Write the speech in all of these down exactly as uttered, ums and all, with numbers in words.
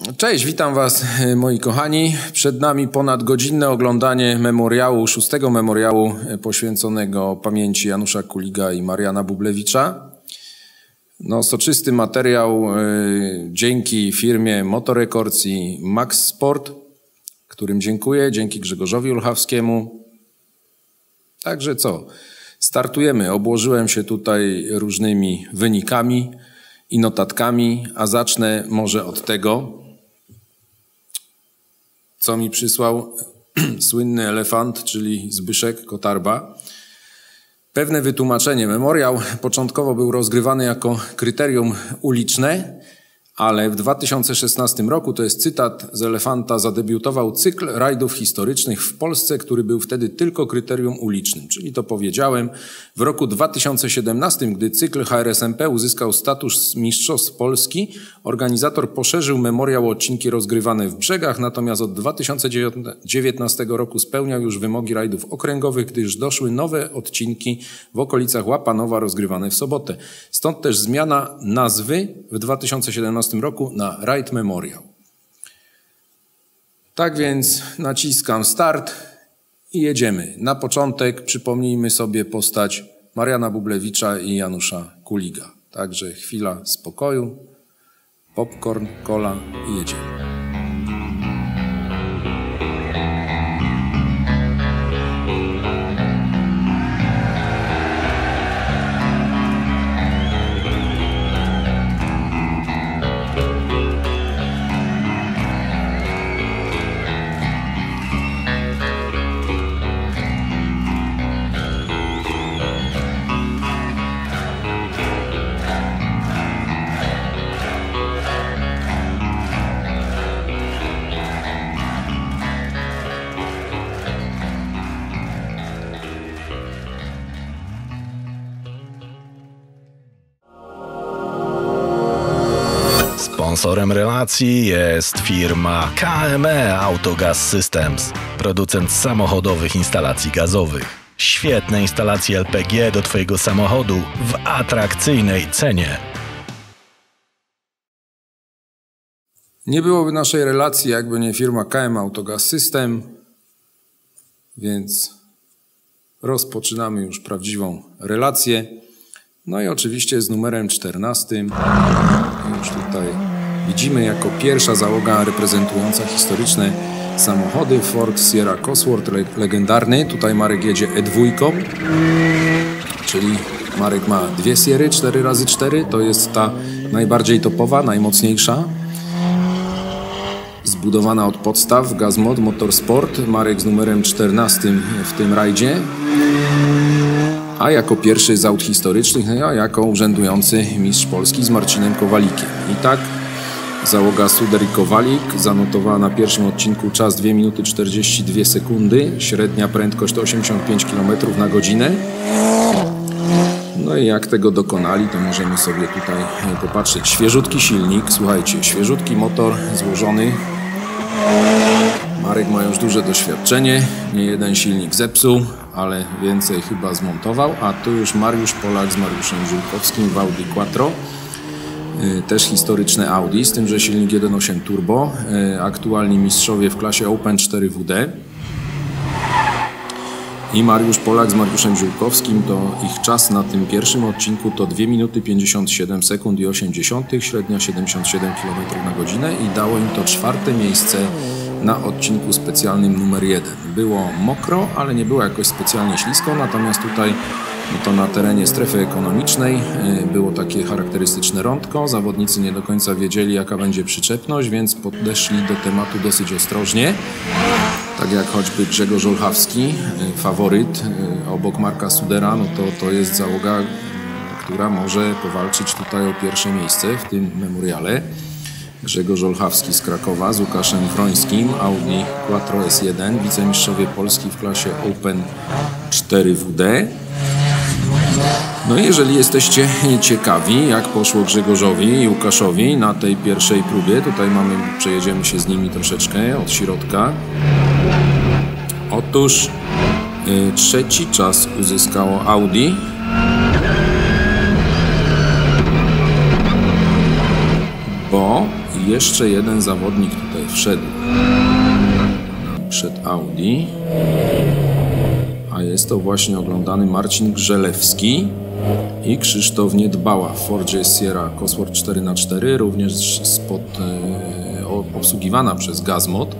Cześć, witam Was, moi kochani. Przed nami ponadgodzinne oglądanie memoriału, szóstego memoriału poświęconego pamięci Janusza Kuliga i Mariana Bublewicza. No, soczysty materiał y, dzięki firmie Motor Records i Max Sport, którym dziękuję, dzięki Grzegorzowi Olchawskiemu. Także co? Startujemy. Obłożyłem się tutaj różnymi wynikami i notatkami, a zacznę może od tego, co mi przysłał słynny elefant, czyli Zbyszek Kotarba. Pewne wytłumaczenie. Memoriał początkowo był rozgrywany jako kryterium uliczne, ale w dwa tysiące szesnastym roku, to jest cytat z elefanta, zadebiutował cykl rajdów historycznych w Polsce, który był wtedy tylko kryterium ulicznym. Czyli to powiedziałem, w roku dwa tysiące siedemnastym, gdy cykl H R S M P uzyskał status Mistrzostw Polski, organizator poszerzył memoriał o odcinki rozgrywane w Brzegach, natomiast od dwa tysiące dziewiętnastego roku spełniał już wymogi rajdów okręgowych, gdyż doszły nowe odcinki w okolicach Łapanowa rozgrywane w sobotę. Stąd też zmiana nazwy w dwa tysiące siedemnastym roku na Rajd Memoriał. Tak więc naciskam start i jedziemy. Na początek przypomnijmy sobie postać Mariana Bublewicza i Janusza Kuliga. Także chwila spokoju, popcorn, cola i jedziemy. Sponsorem relacji jest firma K M E Autogas Systems, producent samochodowych instalacji gazowych. Świetne instalacje L P G do Twojego samochodu w atrakcyjnej cenie. Nie byłoby naszej relacji, jakby nie firma K M E Autogas System, więc rozpoczynamy już prawdziwą relację. No i oczywiście z numerem czternastym. Już tutaj widzimy jako pierwsza załoga reprezentująca historyczne samochody Ford Sierra Cosworth legendarny. Tutaj Marek jedzie E dwa, czyli Marek ma dwie Sierry cztery razy cztery. To jest ta najbardziej topowa, najmocniejsza. Zbudowana od podstaw Gazmod Motorsport. Marek z numerem czternastym w tym rajdzie. A jako pierwszy z aut historycznych, a jako urzędujący mistrz Polski z Marcinem Kowalikiem. I tak załoga Suder i Kowalik zanotowała na pierwszym odcinku czas dwie minuty czterdzieści dwie sekundy, średnia prędkość to osiemdziesiąt pięć kilometrów na godzinę. No i jak tego dokonali, to możemy sobie tutaj popatrzeć. Świeżutki silnik, słuchajcie, świeżutki motor złożony. Marek ma już duże doświadczenie, nie jeden silnik zepsuł, ale więcej chyba zmontował, a tu już Mariusz Polak z Mariuszem Żółkowskim w Audi Quattro. Też historyczne Audi, z tym, że silnik jeden przecinek osiem turbo. Aktualni mistrzowie w klasie Open cztery W D. I Mariusz Polak z Mariuszem Żółkowskim, to ich czas na tym pierwszym odcinku to dwie minuty pięćdziesiąt siedem sekund i osiem dziesiątych, średnia siedemdziesiąt siedem kilometrów na godzinę i dało im to czwarte miejsce na odcinku specjalnym numer jeden. Było mokro, ale nie było jakoś specjalnie ślisko, natomiast tutaj no to na terenie strefy ekonomicznej było takie charakterystyczne rądko. Zawodnicy nie do końca wiedzieli, jaka będzie przyczepność, więc podeszli do tematu dosyć ostrożnie. Tak jak choćby Grzegorz Olchawski, faworyt obok Marka Sudera, no to, to jest załoga, która może powalczyć tutaj o pierwsze miejsce w tym memoriale. Grzegorz Olchawski z Krakowa z Łukaszem Wrońskim, Audi Quattro S jeden, wicemistrzowie Polski w klasie Open cztery W D. No i jeżeli jesteście ciekawi, jak poszło Grzegorzowi i Łukaszowi na tej pierwszej próbie, tutaj mamy, przejedziemy się z nimi troszeczkę od środka. Otóż y, trzeci czas uzyskało Audi. Bo jeszcze jeden zawodnik tutaj wszedł przed Audi, a jest to właśnie oglądany Marcin Grzelewski i Krzysztof Niedbała w Fordzie Sierra Cosworth cztery na cztery, również spod, e, obsługiwana przez Gazmod.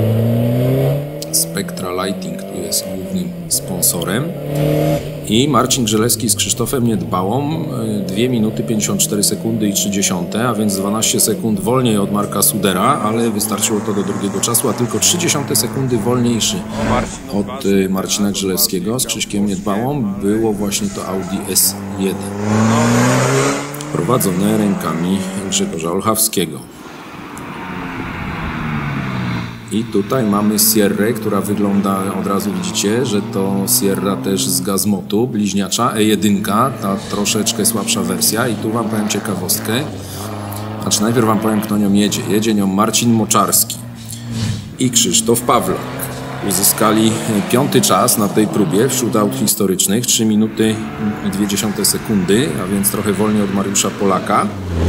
Spectra Lighting tu jest głównym sponsorem. I Marcin Grzelewski z Krzysztofem Niedbałą dwie minuty pięćdziesiąt cztery sekundy i trzy dziesiąte, a więc dwanaście sekund wolniej od Marka Sudera, ale wystarczyło to do drugiego czasu, a tylko trzy dziesiąte sekundy wolniejszy od Marcina Grzelewskiego z Krzyśkiem Niedbałą było właśnie to Audi S jeden. Prowadzone rękami Grzegorza Olchawskiego. I tutaj mamy Sierrę, która wygląda, od razu widzicie, że to Sierra też z Gazmotu, bliźniacza E jeden, ta troszeczkę słabsza wersja. I tu wam powiem ciekawostkę. Znaczy najpierw wam powiem, kto nią jedzie. Jedzie nią Marcin Moczarski i Krzysztof Pawlak. Uzyskali piąty czas na tej próbie wśród aut historycznych, trzy minuty i dwie dziesiąte sekundy, a więc trochę wolniej od Mariusza Polaka.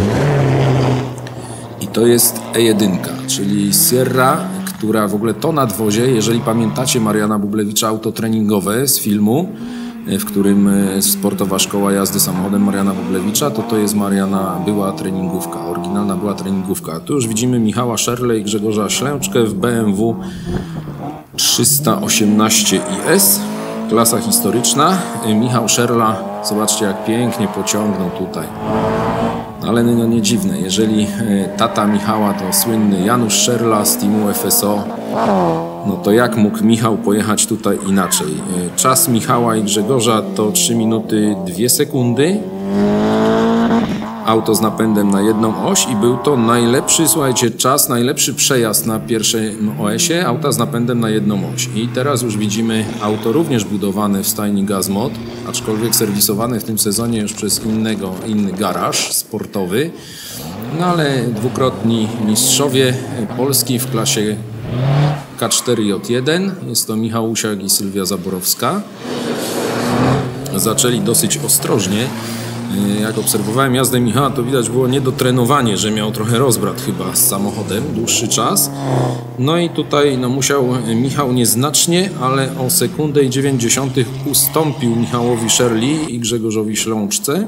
I to jest E jeden, czyli Sierra, która w ogóle to nadwozie, jeżeli pamiętacie Mariana Bublewicza auto treningowe z filmu, w którym sportowa szkoła jazdy samochodem Mariana Bublewicza, to to jest Mariana była treningówka, oryginalna była treningówka. Tu już widzimy Michała Szerle i Grzegorza Ślęczkę w B M W trzysta osiemnaście I S, klasa historyczna. Michał Szerla, zobaczcie jak pięknie pociągnął tutaj. Ale no nie dziwne, jeżeli tata Michała to słynny Janusz Szerla z teamu F S O, no to jak mógł Michał pojechać tutaj inaczej? Czas Michała i Grzegorza to trzy minuty dwie sekundy. Auto z napędem na jedną oś i był to najlepszy, słuchajcie, czas, najlepszy przejazd na pierwszym O S-ie auta z napędem na jedną oś. I teraz już widzimy auto również budowane w stajni Gazmod, aczkolwiek serwisowane w tym sezonie już przez innego, inny garaż sportowy. No ale dwukrotni mistrzowie Polski w klasie K cztery J jeden. Jest to Michał Usiak i Sylwia Zaborowska. Zaczęli dosyć ostrożnie. Jak obserwowałem jazdę Michała, to widać było niedotrenowanie, że miał trochę rozbrat chyba z samochodem, dłuższy czas. No i tutaj no, musiał Michał nieznacznie, ale o sekundę i dziewięć dziesiątych ustąpił Michałowi Szerli i Grzegorzowi Ślączce.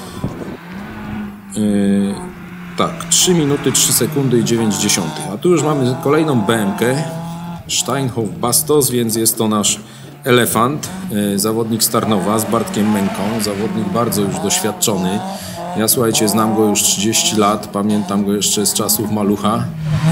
Yy, tak, trzy minuty, trzy sekundy i dziewięć dziesiątych. A tu już mamy kolejną B M K, Steinhoff Bastos, więc jest to nasz Elefant, zawodnik z Tarnowa z Bartkiem Męką, zawodnik bardzo już doświadczony. Ja słuchajcie, znam go już trzydzieści lat, pamiętam go jeszcze z czasów Malucha,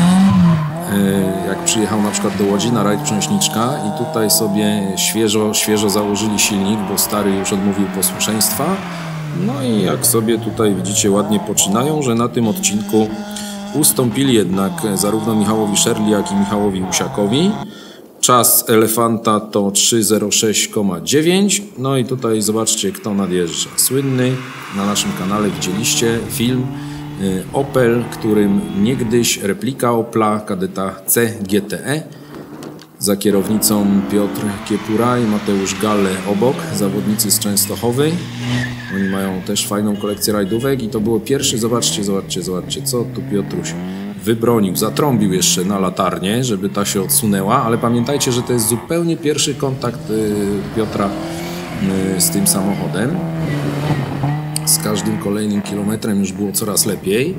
jak przyjechał na przykład do Łodzi na rajd Przęśniczka i tutaj sobie świeżo, świeżo założyli silnik, bo stary już odmówił posłuszeństwa. No i jak sobie tutaj widzicie ładnie poczynają, że na tym odcinku ustąpili jednak zarówno Michałowi Szerli, jak i Michałowi Usiakowi. Czas Elefanta to trzy zero sześć dziewięć. No i tutaj zobaczcie, kto nadjeżdża. Słynny, na naszym kanale widzieliście film Opel, którym niegdyś replika Opla kadeta C G T E. Za kierownicą Piotr Kiepura i Mateusz Galle obok, zawodnicy z Częstochowy. Oni mają też fajną kolekcję rajdówek i to było pierwszy, zobaczcie, zobaczcie, zobaczcie, co tu Piotruś wybronił, zatrąbił jeszcze na latarnię, żeby ta się odsunęła, ale pamiętajcie, że to jest zupełnie pierwszy kontakt y, Piotra y, z tym samochodem. Z każdym kolejnym kilometrem już było coraz lepiej.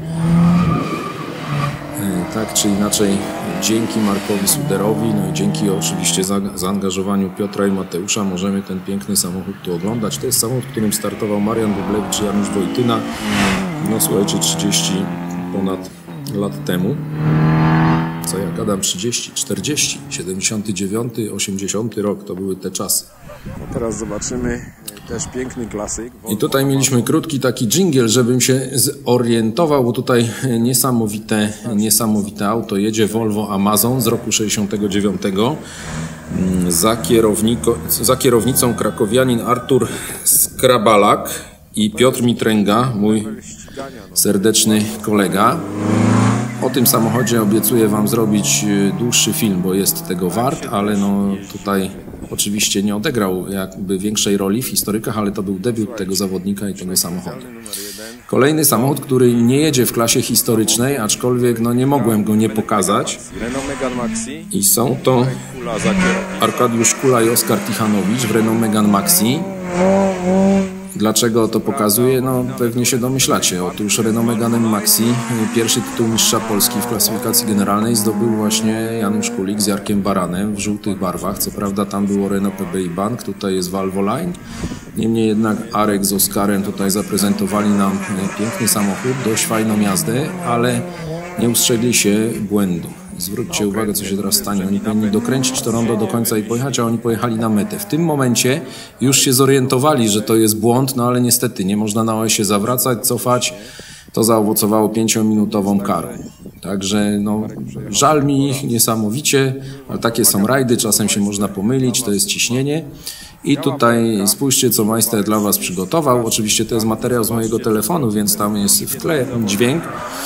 Y, tak czy inaczej, dzięki Markowi Suderowi, no i dzięki oczywiście za, zaangażowaniu Piotra i Mateusza możemy ten piękny samochód tu oglądać. To jest samochód, w którym startował Marian Bublewicz i Janusz Wojtyna. No słuchajcie, trzydzieści ponad lat temu. Co ja gadam, trzydzieści, czterdzieści, siedemdziesiąty dziewiąty, osiemdziesiąty rok, to były te czasy. Teraz zobaczymy też piękny klasyk. I tutaj mieliśmy krótki taki dżingiel, żebym się zorientował, bo tutaj niesamowite, niesamowite auto jedzie, Volvo Amazon z roku sześćdziesiątego dziewiątego. Za, za kierownicą krakowianin Artur Skrabalak i Piotr Mitręga, mój serdeczny kolega. O tym samochodzie obiecuję wam zrobić dłuższy film, bo jest tego wart, ale no tutaj oczywiście nie odegrał jakby większej roli w historykach, ale to był debiut tego zawodnika i tego samochodu. Kolejny samochód, który nie jedzie w klasie historycznej, aczkolwiek no nie mogłem go nie pokazać. I są to Arkadiusz Kula i Oskar Tichanowicz w Renault Megane Maxi. Dlaczego to pokazuję? No pewnie się domyślacie. Otóż Renault Megane Maxi, pierwszy tytuł mistrza Polski w klasyfikacji generalnej zdobył właśnie Janusz Kulik z Jarkiem Baranem w żółtych barwach. Co prawda tam było Renault P B i Bank, tutaj jest Valvoline. Niemniej jednak Arek z Oskarem tutaj zaprezentowali nam piękny samochód, dość fajną jazdę, ale nie ustrzegli się błędu. Zwróćcie uwagę, co się teraz stanie. Oni powinni dokręcić to rondo do końca i pojechać, a oni pojechali na metę. W tym momencie już się zorientowali, że to jest błąd, no ale niestety nie można na osie zawracać, cofać. To zaowocowało pięciominutową karą. Także no, żal mi ich niesamowicie, ale takie są rajdy, czasem się można pomylić, to jest ciśnienie. I tutaj spójrzcie, co majster dla Was przygotował. Oczywiście to jest materiał z mojego telefonu, więc tam jest w tle dźwięk.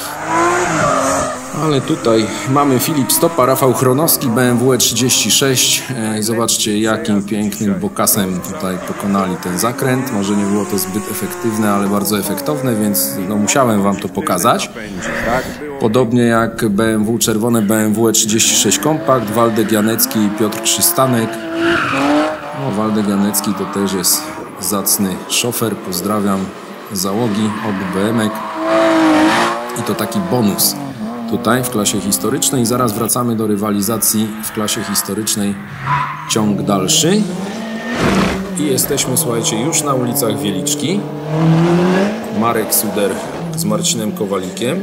Ale tutaj mamy Filip Stopa, Rafał Chronowski, B M W E trzydzieści sześć. Zobaczcie, jakim pięknym bokasem tutaj pokonali ten zakręt. Może nie było to zbyt efektywne, ale bardzo efektowne, więc no, musiałem Wam to pokazać. Podobnie jak B M W, czerwone B M W E trzydzieści sześć Compact, Waldek Janecki i Piotr Krzystanek. No, Waldek Janecki to też jest zacny szofer. Pozdrawiam załogi obu B M ek. I to taki bonus tutaj w klasie historycznej. Zaraz wracamy do rywalizacji w klasie historycznej. Ciąg dalszy. I jesteśmy, słuchajcie, już na ulicach Wieliczki. Marek Suder z Marcinem Kowalikiem.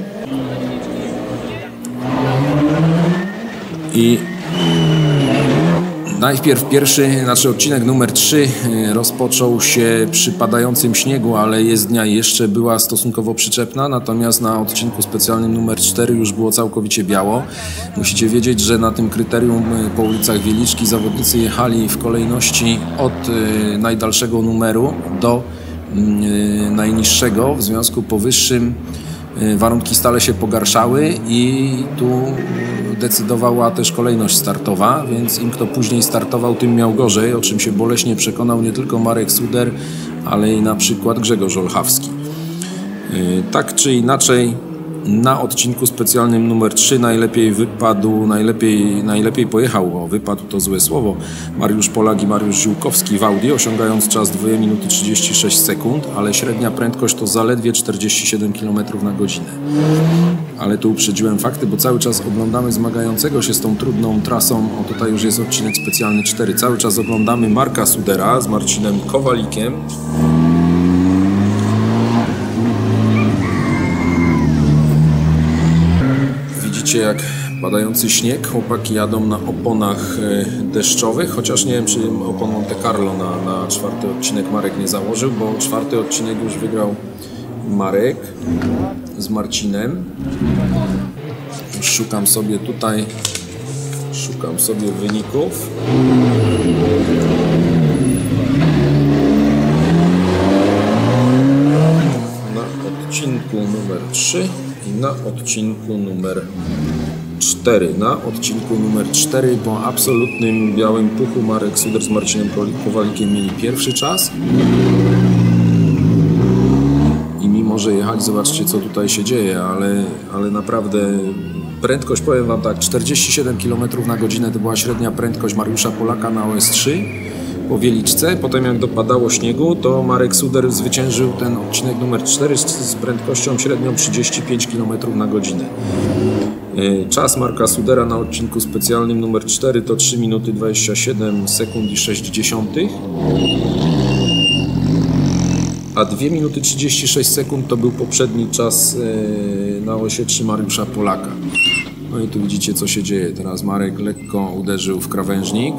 I najpierw pierwszy, znaczy odcinek numer trzy rozpoczął się przy padającym śniegu, ale jezdnia jeszcze była stosunkowo przyczepna, natomiast na odcinku specjalnym numer cztery już było całkowicie biało. Musicie wiedzieć, że na tym kryterium po ulicach Wieliczki zawodnicy jechali w kolejności od najdalszego numeru do najniższego, w związku powyższym warunki stale się pogarszały i tu decydowała też kolejność startowa, więc im kto później startował, tym miał gorzej, o czym się boleśnie przekonał nie tylko Marek Suder, ale i na przykład Grzegorz Olchawski. Tak czy inaczej, na odcinku specjalnym numer trzy najlepiej wypadł, najlepiej, najlepiej pojechał, bo wypadł to złe słowo, Mariusz Polak i Mariusz Ziółkowski w Audi, osiągając czas dwie minuty trzydzieści sześć sekund, ale średnia prędkość to zaledwie czterdzieści siedem kilometrów na godzinę. Ale tu uprzedziłem fakty, bo cały czas oglądamy zmagającego się z tą trudną trasą. O, tutaj już jest odcinek specjalny cztery. Cały czas oglądamy Marka Sudera z Marcinem Kowalikiem. Widzicie, jak padający śnieg, chłopaki jadą na oponach deszczowych, chociaż nie wiem, czy opon Monte Carlo na, na czwarty odcinek Marek nie założył, bo czwarty odcinek już wygrał Marek z Marcinem. Już szukam sobie tutaj, szukam sobie wyników. Na odcinku numer trzy i na odcinku numer cztery. Na odcinku numer cztery po absolutnym białym puchu Marek Suder z Marcinem Kowalikiem mieli pierwszy czas. Może jechać, zobaczcie, co tutaj się dzieje, ale, ale naprawdę prędkość, powiem Wam tak, czterdzieści siedem kilometrów na godzinę to była średnia prędkość Mariusza Polaka na O S trzy po Wieliczce. Potem jak dopadało śniegu, to Marek Suder zwyciężył ten odcinek numer cztery z prędkością średnią trzydzieści pięć kilometrów na godzinę. Czas Marka Sudera na odcinku specjalnym numer cztery to trzy minuty dwadzieścia siedem sekund i sześć dziesiątych. A dwie minuty trzydzieści sześć sekund to był poprzedni czas na osie trzy Mariusza Polaka. No i tu widzicie, co się dzieje. Teraz Marek lekko uderzył w krawężnik,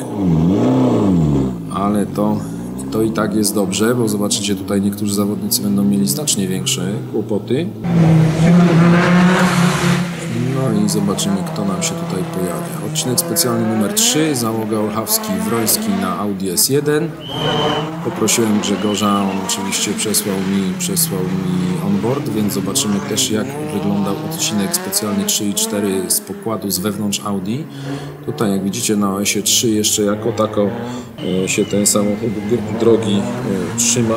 ale to, to i tak jest dobrze, bo zobaczycie, tutaj niektórzy zawodnicy będą mieli znacznie większe kłopoty. No No i zobaczymy, kto nam się tutaj pojawia. Odcinek specjalny numer trzy, załoga Olchowski-Wroński na Audi S jeden. Poprosiłem Grzegorza, on oczywiście przesłał mi, przesłał mi onboard, więc zobaczymy też, jak wyglądał odcinek specjalny trzy i cztery z pokładu z wewnątrz Audi. Tutaj, jak widzicie, na O S ie trzy jeszcze jako tako e, się ten samochód drogi e, trzymał.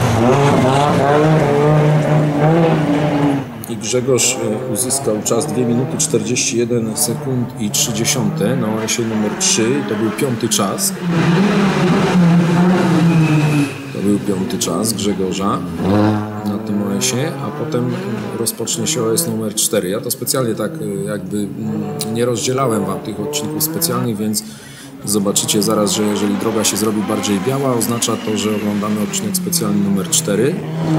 I Grzegorz uzyskał czas dwie minuty czterdzieści jeden sekund i trzy dziesiąte na O S ie numer trzy. To był piąty czas. To był piąty czas Grzegorza na tym O S ie, a potem rozpocznie się O S numer cztery. Ja to specjalnie tak jakby nie rozdzielałem wam tych odcinków specjalnych, więc zobaczycie zaraz, że jeżeli droga się zrobi bardziej biała, oznacza to, że oglądamy odcinek specjalny numer cztery.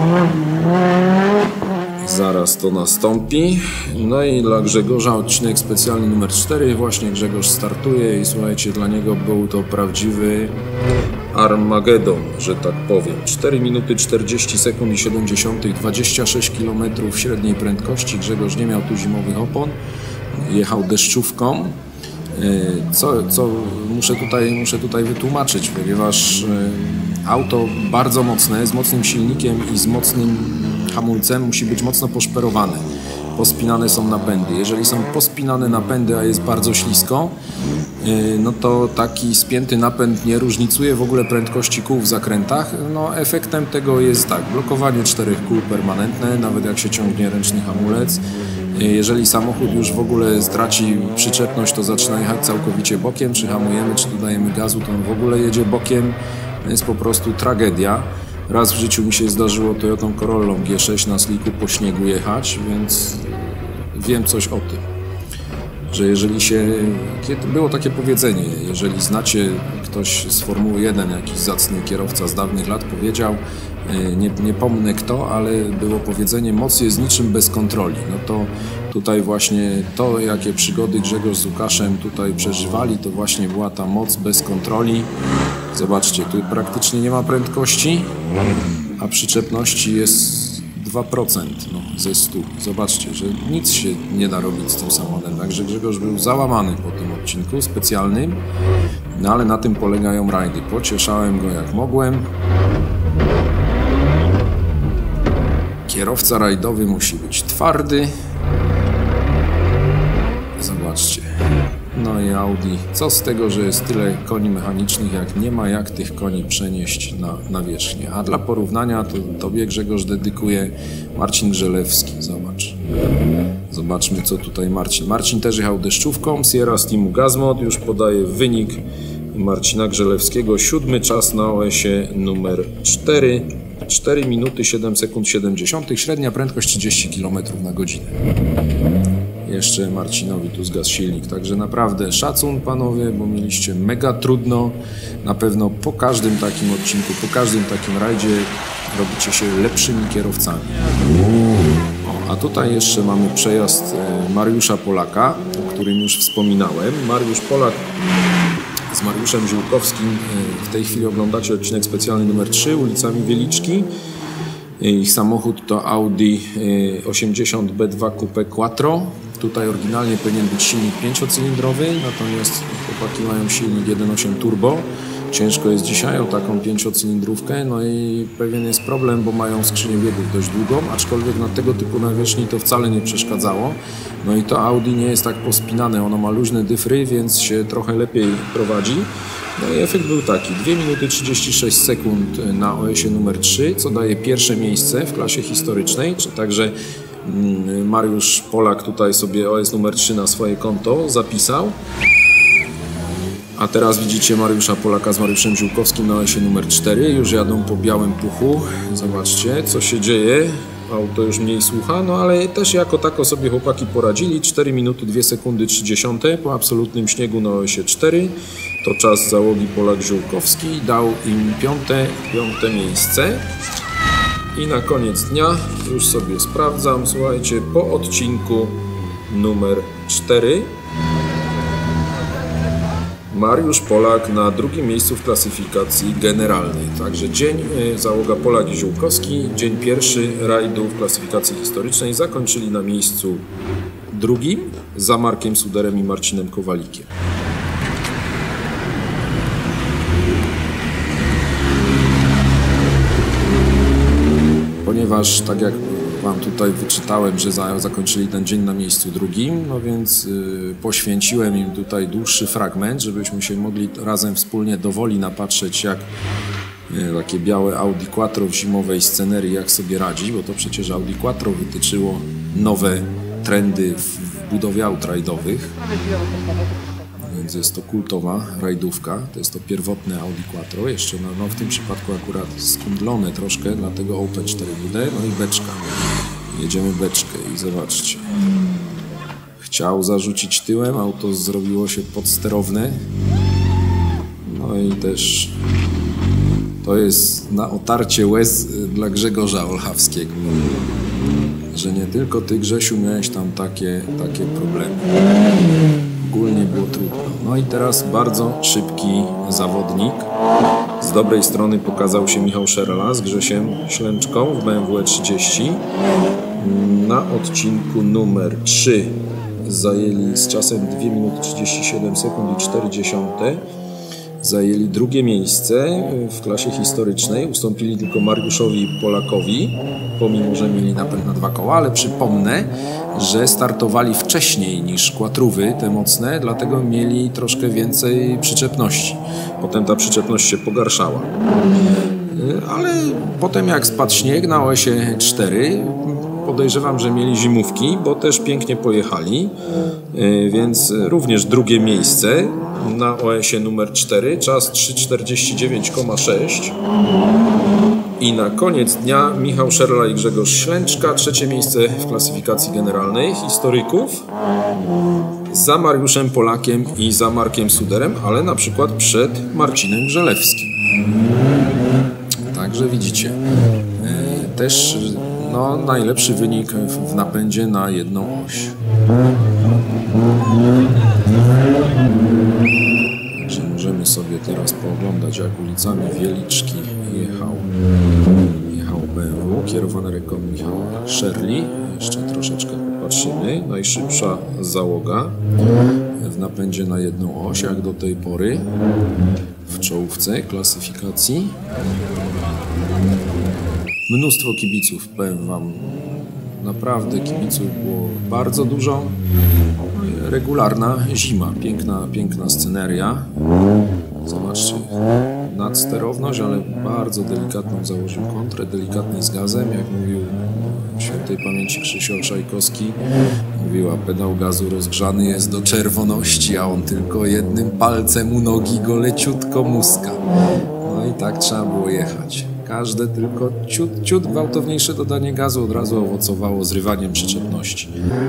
Zaraz to nastąpi. No i dla Grzegorza odcinek specjalny numer cztery. Właśnie Grzegorz startuje i słuchajcie, dla niego był to prawdziwy Armagedon, że tak powiem. cztery minuty czterdzieści sekund i siedem dziesiątych, dwadzieścia sześć kilometrów średniej prędkości. Grzegorz nie miał tu zimowych opon, jechał deszczówką. Co, co muszę tutaj, muszę tutaj wytłumaczyć, ponieważ auto bardzo mocne, z mocnym silnikiem i z mocnym hamulcem musi być mocno poszperowane. Pospinane są napędy. Jeżeli są pospinane napędy, a jest bardzo ślisko, no to taki spięty napęd nie różnicuje w ogóle prędkości kół w zakrętach. No, efektem tego jest tak, blokowanie czterech kół permanentne, nawet jak się ciągnie ręczny hamulec. Jeżeli samochód już w ogóle straci przyczepność, to zaczyna jechać całkowicie bokiem, czy hamujemy, czy dodajemy gazu, to on w ogóle jedzie bokiem. To jest po prostu tragedia. Raz w życiu mi się zdarzyło Toyotą Corollą G sześć na sliku po śniegu jechać, więc wiem coś o tym. Że jeżeli się... Było takie powiedzenie, jeżeli znacie, ktoś z Formuły jeden, jakiś zacny kierowca z dawnych lat powiedział, nie, nie pomnę kto, ale było powiedzenie, moc jest niczym bez kontroli. No to tutaj właśnie to, jakie przygody Grzegorz z Łukaszem tutaj przeżywali, to właśnie była ta moc bez kontroli. Zobaczcie, tu praktycznie nie ma prędkości, a przyczepności jest dwa procent no, ze stu. Zobaczcie, że nic się nie da robić z tym samochodem. Także Grzegorz był załamany po tym odcinku specjalnym, no ale na tym polegają rajdy. Pocieszałem go jak mogłem. Kierowca rajdowy musi być twardy. Zobaczcie. No i Audi. Co z tego, że jest tyle koni mechanicznych, jak nie ma jak tych koni przenieść na nawierzchnię. A dla porównania to tobie, Grzegorz, dedykuje Marcin Grzelewski. Zobacz. Zobaczmy, co tutaj Marcin. Marcin też jechał deszczówką. Sierra z teamu Gazmod. Już podaje wynik Marcina Grzelewskiego. Siódmy czas na O S ie numer cztery. cztery minuty siedem sekund siedem dziesiątych. Średnia prędkość trzydzieści kilometrów na godzinę. Jeszcze Marcinowi tu zgasł silnik, także naprawdę szacun panowie, bo mieliście mega trudno. Na pewno po każdym takim odcinku, po każdym takim rajdzie robicie się lepszymi kierowcami. O, a tutaj jeszcze mamy przejazd Mariusza Polaka, o którym już wspominałem. Mariusz Polak z Mariuszem Ziółkowskim. W tej chwili oglądacie odcinek specjalny numer trzy, ulicami Wieliczki. Ich samochód to Audi osiemdziesiąt B dwa Coupe Quattro. Tutaj oryginalnie powinien być silnik pięciocylindrowy, natomiast chłopaki mają silnik jeden przecinek osiem turbo. Ciężko jest dzisiaj o taką pięciocylindrówkę, no i pewien jest problem, bo mają skrzynię biegów dość długą, aczkolwiek na tego typu nawierzchni to wcale nie przeszkadzało. No i to Audi nie jest tak pospinane, ono ma luźne dyfry, więc się trochę lepiej prowadzi. No i efekt był taki, dwie minuty trzydzieści sześć sekund na O S ie numer trzy, co daje pierwsze miejsce w klasie historycznej, czy także Mariusz Polak tutaj sobie O S numer trzy na swoje konto zapisał. A teraz widzicie Mariusza Polaka z Mariuszem Ziółkowskim na O S ie numer cztery. Już jadą po białym puchu. Zobaczcie, co się dzieje. Auto już mniej słucha, no ale też jako tako sobie chłopaki poradzili. cztery minuty dwie sekundy trzydzieści po absolutnym śniegu na O S ie cztery. To czas załogi Polak-Ziółkowski. Dał im piąte, piąte miejsce. I na koniec dnia już sobie sprawdzam, słuchajcie, po odcinku numer cztery Mariusz Polak na drugim miejscu w klasyfikacji generalnej. Także dzień załoga Polak i Ziółkowski, dzień pierwszy rajdu w klasyfikacji historycznej zakończyli na miejscu drugim, za Markiem Suderem i Marcinem Kowalikiem. Ponieważ, tak jak Wam tutaj wyczytałem, że za, zakończyli ten dzień na miejscu drugim, no więc y, poświęciłem im tutaj dłuższy fragment, żebyśmy się mogli razem wspólnie do woli napatrzeć, jak y, takie białe Audi Quattro w zimowej scenerii, jak sobie radzi, bo to przecież Audi Quattro wytyczyło nowe trendy w, w budowie aut rajdowych. Więc jest to kultowa rajdówka, to jest to pierwotne Audi Quattro, jeszcze no, no w tym przypadku akurat skundlone troszkę, dlatego O P cztery W D, no i beczka. Jedziemy beczkę i zobaczcie. Chciał zarzucić tyłem, auto zrobiło się podsterowne. No i też to jest na otarcie łez dla Grzegorza Olchawskiego. Że nie tylko ty, Grzesiu, miałeś tam takie, takie problemy. Ogólnie było trudno. No i teraz bardzo szybki zawodnik. Z dobrej strony pokazał się Michał Szerela z Grzesiem Ślęczką w B M W E trzydzieści. Na odcinku numer trzy zajęli z czasem dwie minuty trzydzieści siedem sekund i cztery dziesiąte. Zajęli drugie miejsce w klasie historycznej. Ustąpili tylko Mariuszowi Polakowi, pomimo że mieli napęd na dwa koła, ale przypomnę, że startowali wcześniej niż Quattrówy, te mocne, dlatego mieli troszkę więcej przyczepności. Potem ta przyczepność się pogarszała. Ale potem jak spadł śnieg na O S ie cztery, podejrzewam, że mieli zimówki, bo też pięknie pojechali, więc również drugie miejsce na O S ie numer cztery, czas trzy czterdzieści dziewięć sześć. I na koniec dnia Michał Szerela i Grzegorz Ślęczka, trzecie miejsce w klasyfikacji generalnej historyków, za Mariuszem Polakiem i za Markiem Suderem, ale na przykład przed Marcinem Grzelewskim. Także widzicie, też no, najlepszy wynik w napędzie na jedną oś. Także możemy sobie teraz pooglądać, jak ulicami Wieliczki jechał, jechał B M W, kierowane ręką Michała Szerli. Jeszcze troszeczkę popatrzymy. Najszybsza załoga w napędzie na jedną oś, jak do tej pory w czołówce klasyfikacji. Mnóstwo kibiców, powiem Wam, naprawdę kibiców było bardzo dużo. Regularna zima, piękna, piękna sceneria. Zobaczcie, nadsterowność, ale bardzo delikatną założył kontrę, delikatnie z gazem, jak mówił w świętej pamięci Krzysiu Olszajkowski. Mówiła, pedał gazu rozgrzany jest do czerwoności, a on tylko jednym palcem u nogi go leciutko muska. No i tak trzeba było jechać. Każde tylko ciut, ciut gwałtowniejsze dodanie gazu od razu owocowało zrywaniem przyczepności.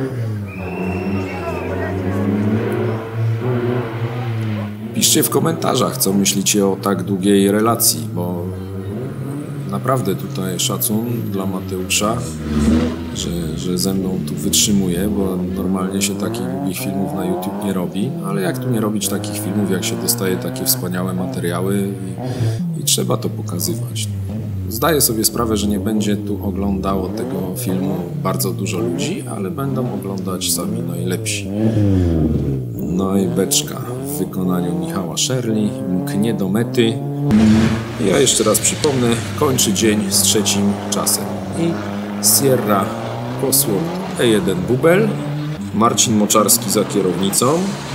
Piszcie w komentarzach, co myślicie o tak długiej relacji, bo naprawdę tutaj szacun dla Mateusza, że, że ze mną tu wytrzymuje, bo normalnie się takich długich filmów na YouTube nie robi, ale jak tu nie robić takich filmów, jak się dostaje takie wspaniałe materiały i, i trzeba to pokazywać. Zdaję sobie sprawę, że nie będzie tu oglądało tego filmu bardzo dużo ludzi, ale będą oglądać sami najlepsi. No i beczka w wykonaniu Michała Szerli, mknie do mety. I ja jeszcze raz przypomnę, kończy dzień z trzecim czasem. I Sierra Cosworth E jeden Bubel, Marcin Moczarski za kierownicą.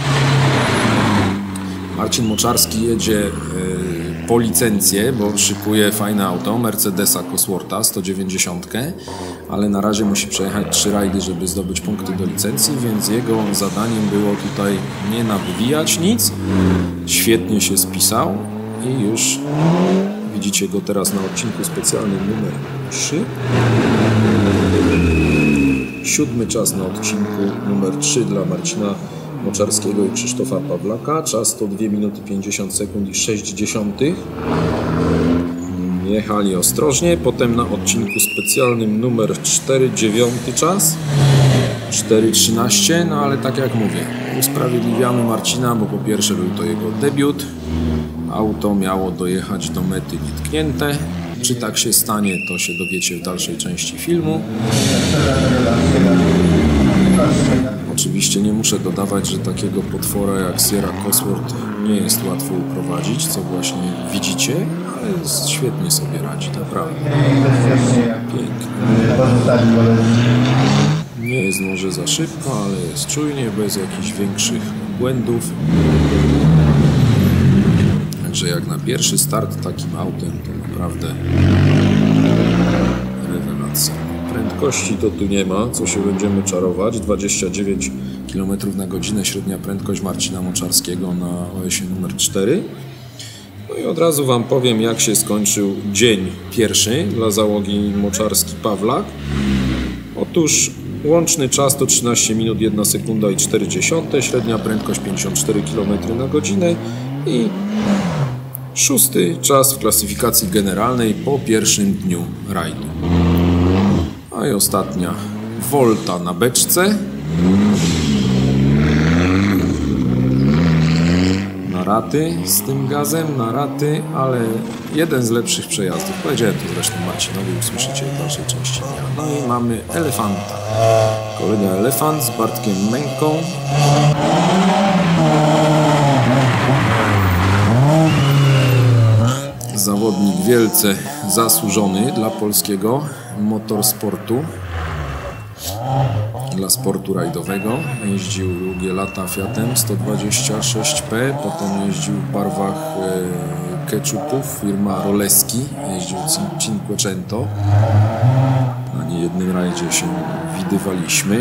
Marcin Moczarski jedzie y, po licencję, bo szykuje fajne auto, Mercedesa Coswortha sto dziewięćdziesiąt, ale na razie musi przejechać trzy rajdy, żeby zdobyć punkty do licencji, więc jego zadaniem było tutaj nie nawywijać nic. Świetnie się spisał i już widzicie go teraz na odcinku specjalnym numer trzy. Siódmy czas na odcinku numer trzy dla Marcina Moczarskiego i Krzysztofa Pawlaka. Czas to dwie minuty pięćdziesiąt sekund i sześć dziesiątych. Jechali ostrożnie. Potem na odcinku specjalnym numer cztery, dziewiąty czas. cztery trzynaście, no ale tak jak mówię, usprawiedliwiamy Marcina, bo po pierwsze był to jego debiut. Auto miało dojechać do mety nietknięte. Czy tak się stanie, to się dowiecie w dalszej części filmu. Oczywiście nie muszę dodawać, że takiego potwora jak Sierra Cosworth nie jest łatwo uprowadzić, co właśnie widzicie, ale świetnie sobie radzi, naprawdę. Pięknie. Nie jest może za szybko, ale jest czujnie, bez jakichś większych błędów. Także jak na pierwszy start takim autem, to naprawdę rewelacja. Prędkości to tu nie ma, co się będziemy czarować. dwadzieścia dziewięć kilometrów na godzinę średnia prędkość Marcina Moczarskiego na O S-ie numer cztery. No i od razu Wam powiem, jak się skończył dzień pierwszy dla załogi Moczarski-Pawlak. Otóż łączny czas to trzynaście minut, jedna sekunda i cztery dziesiąte, średnia prędkość pięćdziesiąt cztery kilometry na godzinę i szósty czas w klasyfikacji generalnej po pierwszym dniu rajdu. A i ostatnia Volta na beczce. Na raty z tym gazem, na raty, ale jeden z lepszych przejazdów. Powiedziałem to zresztą Marcinowi, usłyszycie w dalszej części dnia. No i mamy Elefanta. Kolega Elefant z Bartkiem Męką. Zawodnik wielce zasłużony dla polskiego motorsportu, dla sportu rajdowego. Jeździł długie lata Fiatem sto dwadzieścia sześć P, potem jeździł w barwach e, ketchupów, firma Roleski, jeździł Cinquecento. Na niejednym rajdzie się widywaliśmy.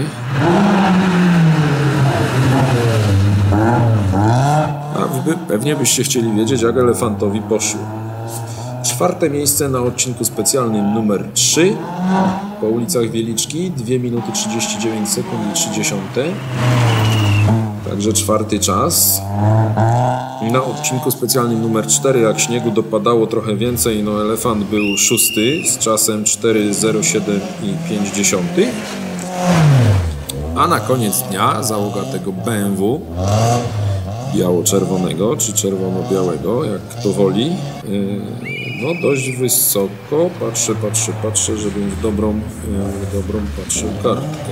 A wy pewnie byście chcieli wiedzieć, jak Elefantowi poszło. Czwarte miejsce na odcinku specjalnym numer trzy po ulicach Wieliczki, dwie minuty trzydzieści dziewięć sekund i trzy dziesiąte. Także czwarty czas. Na odcinku specjalnym numer cztery, jak śniegu dopadało trochę więcej, no Elefant był szósty z czasem cztery zero siedem i pięć dziesiątych. A na koniec dnia załoga tego B M W biało-czerwonego, czy czerwono-białego, jak kto woli. No dość wysoko. Patrzę, patrzę, patrzę, żebym w dobrą, w dobrą patrzył kartkę.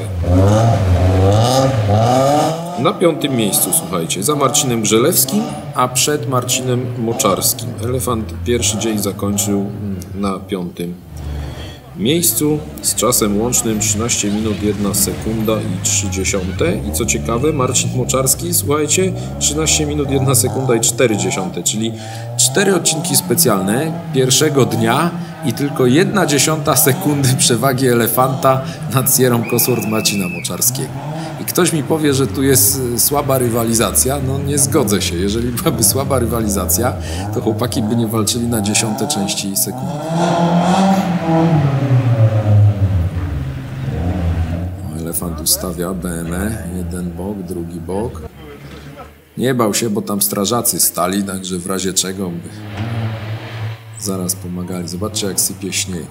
Na piątym miejscu, słuchajcie, za Marcinem Grzelewskim, a przed Marcinem Moczarskim. Elefant pierwszy dzień zakończył na piątym miejscu z czasem łącznym trzynaście minut, jedna sekunda i trzy dziesiąte. I co ciekawe, Marcin Moczarski, słuchajcie, trzynaście minut, jedna sekunda i cztery dziesiąte, czyli cztery odcinki specjalne pierwszego dnia i tylko jedna dziesiąta sekundy przewagi Elefanta nad Sierrą Cosworth Marcina Moczarskiego. I ktoś mi powie, że tu jest słaba rywalizacja. No nie zgodzę się. Jeżeli byłaby słaba rywalizacja, to chłopaki by nie walczyli na dziesiąte części sekundy. Elefant ustawia B M E, jeden bok, drugi bok. Nie bał się, bo tam strażacy stali, także w razie czego by zaraz pomagali. Zobaczcie, jak sypie śnieg.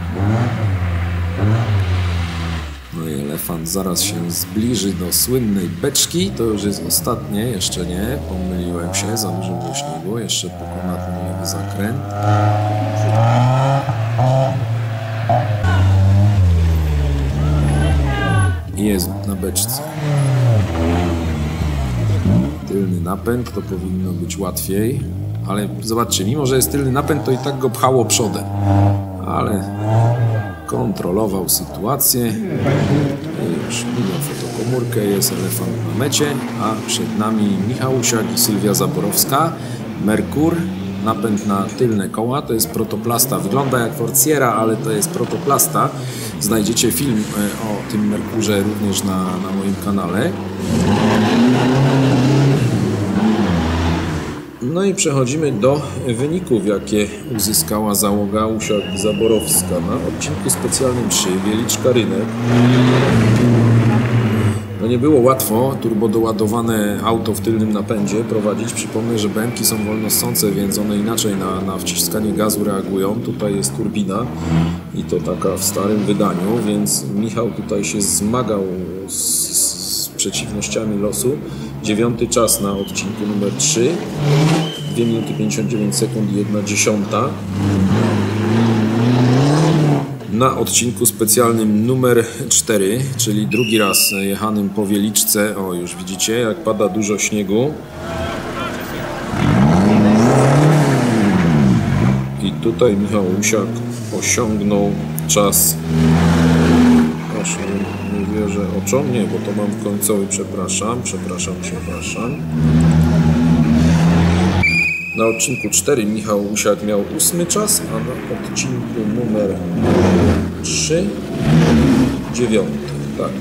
No i Elefant zaraz się zbliży do słynnej beczki. To już jest ostatnie, jeszcze nie. Pomyliłem się, za dużo było śniegu. Jeszcze pokona ten lewy zakręt. I jest na beczce. Tylny napęd, to powinno być łatwiej. Ale zobaczcie, mimo że jest tylny napęd, to i tak go pchało przodem. Ale kontrolował sytuację. I już minął fotokomórkę, jest Elefant na mecie, a przed nami Michał Usiak i Sylwia Zaborowska. Merkur, napęd na tylne koła, to jest protoplasta. Wygląda jak Ford Sierra, ale to jest protoplasta. Znajdziecie film o tym Merkurze również na, na moim kanale. No i przechodzimy do wyników, jakie uzyskała załoga Usiak-Zaborowska na odcinku specjalnym trzy, Wieliczka Rynek. No nie było łatwo turbodoładowane auto w tylnym napędzie prowadzić. Przypomnę, że B M ki są wolnossące, więc one inaczej na, na wciskanie gazu reagują. Tutaj jest turbina i to taka w starym wydaniu, więc Michał tutaj się zmagał z, z przeciwnościami losu. Dziewiąty czas na odcinku numer trzy, dwie minuty pięćdziesiąt dziewięć sekund i jedna dziesiąta. na odcinku specjalnym numer cztery, czyli drugi raz jechanym po Wieliczce. O, już widzicie, jak pada dużo śniegu. I tutaj Michał Łusiak osiągnął czas. Proszę, nie wierzę oczom, nie, bo to mam końcowy, przepraszam, przepraszam, przepraszam. Na odcinku cztery Michał Łusiak miał ósmy czas, a na odcinku numer trzy dziewiąty, tak.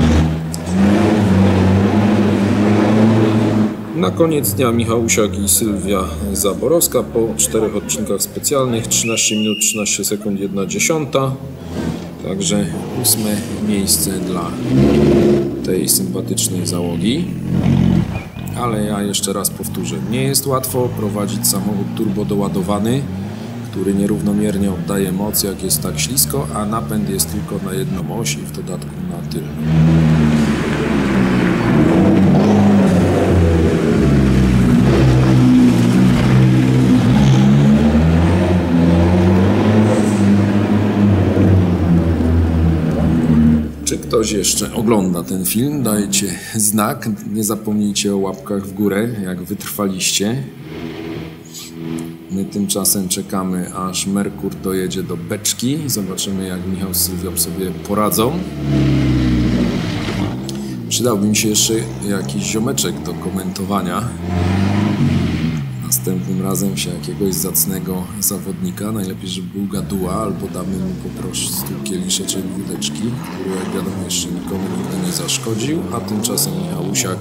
Na koniec dnia Michał Łusiak i Sylwia Zaborowska po czterech odcinkach specjalnych, trzynaście minut, trzynaście sekund, jedna dziesiąta. Także ósme miejsce dla tej sympatycznej załogi. Ale ja jeszcze raz powtórzę, nie jest łatwo prowadzić samochód turbo doładowany, który nierównomiernie oddaje moc, jak jest tak ślisko, a napęd jest tylko na jedną oś i w dodatku na tylną. Czy ktoś jeszcze ogląda ten film? Dajcie znak. Nie zapomnijcie o łapkach w górę, jak wytrwaliście. My tymczasem czekamy, aż Merkur dojedzie do beczki. Zobaczymy, jak Michał z Sylwią sobie poradzą. Przydałby mi się jeszcze jakiś ziomeczek do komentowania. Następnym razem się jakiegoś zacnego zawodnika, najlepiej, żeby był gaduła, albo damy mu po prostu kieliszeczek wódeczki, który, jak wiadomo, jeszcze nikomu nigdy nie zaszkodził, a tymczasem Michał Łusiak.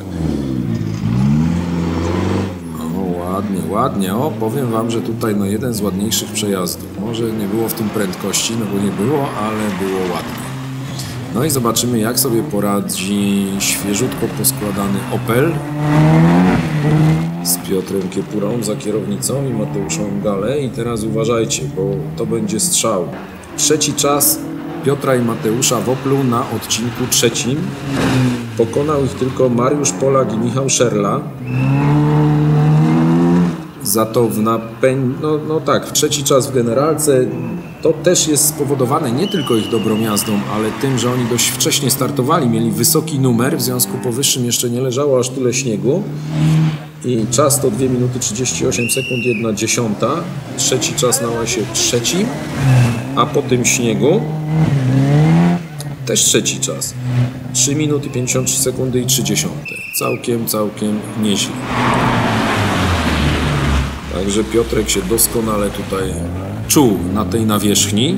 O, ładnie, ładnie. O, powiem wam, że tutaj no jeden z ładniejszych przejazdów. Może nie było w tym prędkości, no bo nie było, ale było ładnie. No i zobaczymy, jak sobie poradzi świeżutko poskładany Opel z Piotrem Kiepurą za kierownicą i Mateuszem Gale. I teraz uważajcie, bo to będzie strzał. Trzeci czas Piotra i Mateusza w Oplu na odcinku trzecim. Pokonał ich tylko Mariusz Polak i Michał Szerla. Za to w napęd... No, no tak, w trzeci czas w generalce. To też jest spowodowane nie tylko ich dobrą jazdą, ale tym, że oni dość wcześnie startowali, mieli wysoki numer, w związku powyższym jeszcze nie leżało aż tyle śniegu. I czas to dwie minuty trzydzieści osiem sekund, jedna dziesiąta. Trzeci czas na łasie trzeci, a po tym śniegu też trzeci czas. trzy minuty pięćdziesiąt trzy sekundy i trzy dziesiąte. Całkiem, całkiem nieźle. Także Piotrek się doskonale tutaj czuł na tej nawierzchni.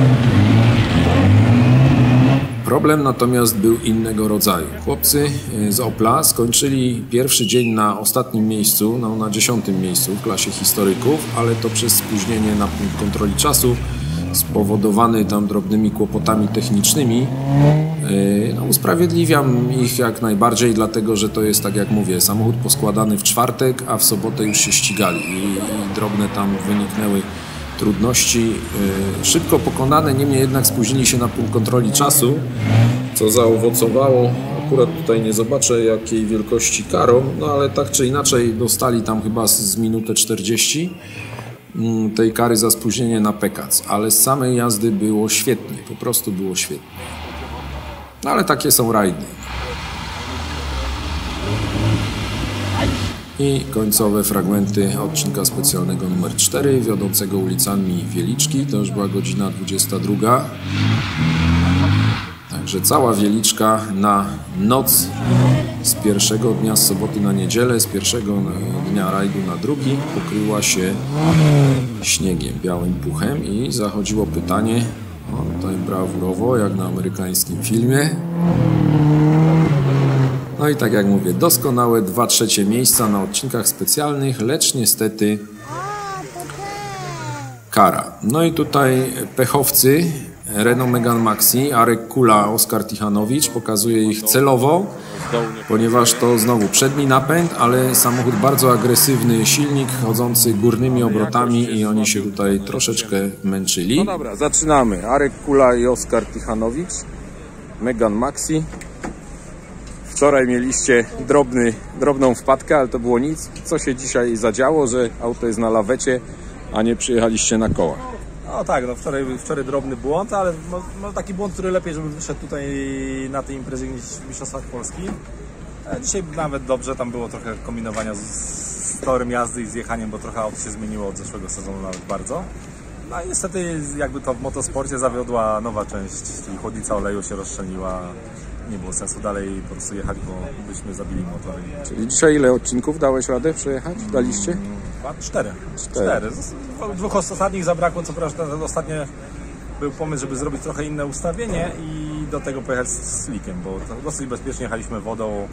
Problem natomiast był innego rodzaju. Chłopcy z Opla skończyli pierwszy dzień na ostatnim miejscu, no na dziesiątym miejscu w klasie historyków, ale to przez spóźnienie na punkt kontroli czasu spowodowany tam drobnymi kłopotami technicznymi. No, usprawiedliwiam ich jak najbardziej, dlatego że to jest, tak jak mówię, samochód poskładany w czwartek, a w sobotę już się ścigali i, i drobne tam wyniknęły trudności, szybko pokonane, niemniej jednak spóźnili się na punkt kontroli czasu, co zaowocowało, akurat tutaj nie zobaczę jakiej wielkości karą, no ale tak czy inaczej dostali tam chyba z minutę czterdzieści tej kary za spóźnienie na Pekac, ale z samej jazdy było świetnie, po prostu było świetnie. No ale takie są rajdy. I końcowe fragmenty odcinka specjalnego numer cztery, wiodącego ulicami Wieliczki. To już była godzina dwudziesta druga. Także cała Wieliczka na noc z pierwszego dnia, z soboty na niedzielę, z pierwszego dnia rajdu na drugi pokryła się śniegiem, białym puchem i zachodziło pytanie, o, tutaj brawurowo, jak na amerykańskim filmie. No i tak jak mówię, doskonałe dwa trzecie miejsca na odcinkach specjalnych, lecz niestety kara. No i tutaj pechowcy Renault Megane Maxi, Arek Kula, Oskar Tichanowicz, pokazuje ich celowo, ponieważ to znowu przedni napęd, ale samochód bardzo agresywny, silnik chodzący górnymi obrotami i oni się tutaj troszeczkę męczyli. No dobra, zaczynamy. Arek Kula i Oskar Tichanowicz, Megane Maxi. Wczoraj mieliście drobny, drobną wpadkę, ale to było nic. Co się dzisiaj zadziało, że auto jest na lawecie, a nie przyjechaliście na kołach? No tak, no wczoraj, wczoraj drobny błąd, ale no, no taki błąd, który lepiej, żeby wyszedł tutaj na tej imprezie niż w Mistrzostwach Polski. A dzisiaj nawet dobrze, tam było trochę kombinowania z, z torem jazdy i z jechaniem, bo trochę auto się zmieniło od zeszłego sezonu nawet bardzo. No i niestety jakby to w motosporcie zawiodła nowa część, czyli chłodnica oleju się rozszczelniła. Nie było sensu dalej po prostu jechać, bo byśmy zabili motor. Czyli dzisiaj ile odcinków dałeś radę przejechać? Daliście? Chyba cztery. Cztery. Cztery. Z dwóch ostatnich zabrakło, co prawda ten ostatnie był pomysł, żeby zrobić trochę inne ustawienie i do tego pojechać z slickiem, bo dosyć bezpiecznie jechaliśmy wodą.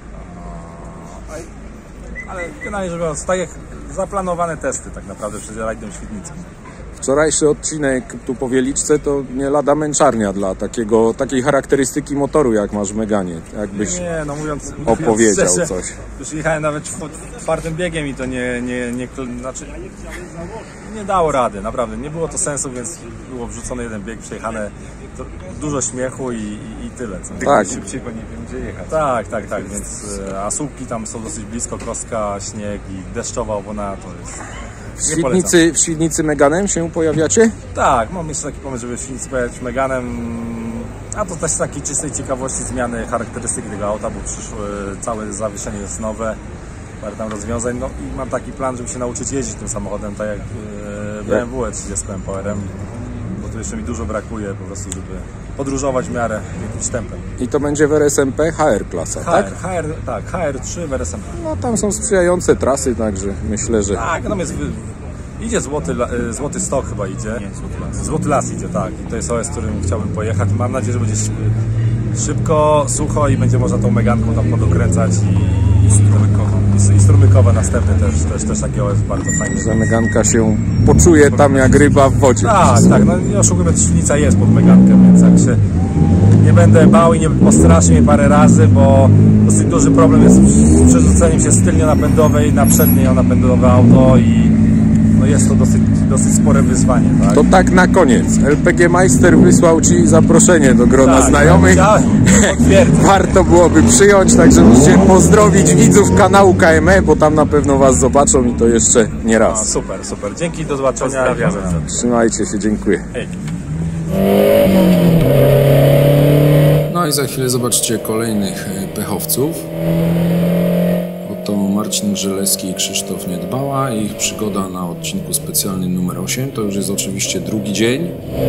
Ale generalnie rzecz biorąc, tak jak zaplanowane testy tak naprawdę przed rajdem Świdnickim. Wczorajszy odcinek tu po Wieliczce to nie lada męczarnia dla takiego, takiej charakterystyki motoru, jak masz w Meganie. Jakbyś nie, no mówiąc, opowiedział mówiąc szczerze, coś. Już jechałem nawet czwartym biegiem i to nie, nie, nie, znaczy, nie dało rady, naprawdę. Nie było to sensu, więc było wrzucony jeden bieg, przejechane, to dużo śmiechu i, i, i tyle. Co? Tak. Szybciej, bo nie wiem gdzie jechać. Tak, tak, tak, więc a słupki tam są dosyć blisko, kroska, śnieg i deszczowa opona to jest... W Świdnicy, w Świdnicy Meganem się pojawiacie? Tak, mam jeszcze taki pomysł, żeby w Świdnicy pojawiać Meganem, a to też z takiej czystej ciekawości zmiany charakterystyki tego auta, bo przyszły, całe zawieszenie jest nowe, parę tam rozwiązań, no i mam taki plan, żeby się nauczyć jeździć tym samochodem, tak jak B M W E trzydzieści M P R M, bo tu jeszcze mi dużo brakuje po prostu, żeby podróżować w miarę jakimś tempem. I to będzie w R S M P H R klasa, H R, tak? H R, tak, H R trzy w R S M P. No tam są sprzyjające trasy, także myślę, że... Tak, tam jest... Idzie złoty, złoty stok chyba idzie. Nie, złoty las. Złoty las idzie, tak. I to jest O S, którym chciałbym pojechać. Mam nadzieję, że będzie szybko, sucho i będzie można tą Meganką tam podokręcać i, i strumykowa. I, i strumykowa następny też, też, też taki O S bardzo fajny. Że Meganka się poczuje tam jak ryba w wodzie. Tak, tak, no nie oszukujmy, Świdnica jest pod Megankę, więc jak się nie będę bał i nie postraszy mnie parę razy, bo dosyć duży problem jest z przerzuceniem się z tylnio-napędowej na przednio-napędowe auto i no jest to dosyć, dosyć spore wyzwanie. Tak? To tak na koniec. L P G Meister wysłał Ci zaproszenie do grona tak, znajomych. Tak, warto byłoby przyjąć, także musicie pozdrowić widzów kanału K M E, bo tam na pewno Was zobaczą i to jeszcze nie raz. No, super, super. Dzięki, do zobaczenia. Trzymajcie się, dziękuję. Hej. No i za chwilę zobaczcie kolejnych pechowców. Oto Marcin Grzelewski i Krzysztof Niedbała i ich przygoda na odcinku specjalnym numer osiem. To już jest oczywiście drugi dzień.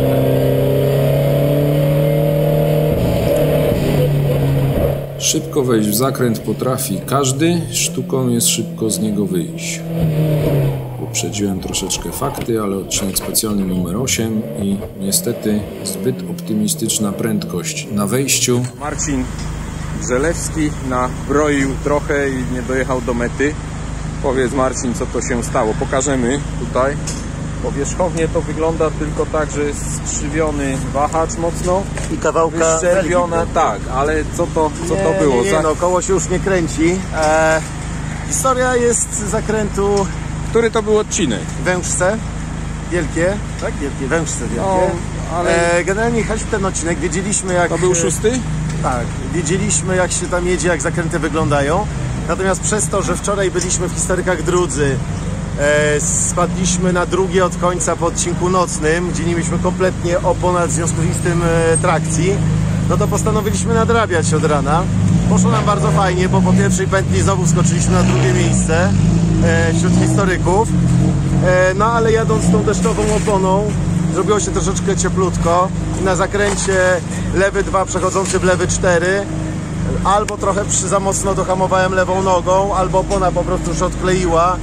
Szybko wejść w zakręt potrafi każdy, sztuką jest szybko z niego wyjść. Uprzedziłem troszeczkę fakty, ale odcinek specjalny numer osiem i niestety zbyt optymistyczna prędkość na wejściu. Marcin Grzelewski nabroił trochę i nie dojechał do mety. Powiedz Marcin, co to się stało. Pokażemy tutaj. Powierzchownie to wygląda tylko tak, że jest skrzywiony wahacz mocno i kawałka wyszczerbiona, tak, ale co to, co nie, to było? Nie, nie, no koło się już nie kręci. E, historia jest z zakrętu. Który to był odcinek? Wężce wielkie, tak? Wielkie, Wężce wielkie. No, ale... e, generalnie jechaliśmy ten odcinek, wiedzieliśmy jak... To był szósty? Tak, wiedzieliśmy jak się tam jedzie, jak zakręty wyglądają. Natomiast przez to, że wczoraj byliśmy w Historykach Drudzy, e, spadliśmy na drugie od końca po odcinku nocnym, gdzie nie mieliśmy kompletnie opon, w związku z tym e, trakcji, no to postanowiliśmy nadrabiać od rana. Poszło nam bardzo fajnie, bo po pierwszej pętli znowu skoczyliśmy na drugie miejsce e, wśród historyków. E, no ale jadąc tą deszczową oponą, zrobiło się troszeczkę cieplutko. Na zakręcie lewy dwa przechodzący w lewy cztery. Albo trochę przy, za mocno dohamowałem lewą nogą, albo opona po prostu się odkleiła.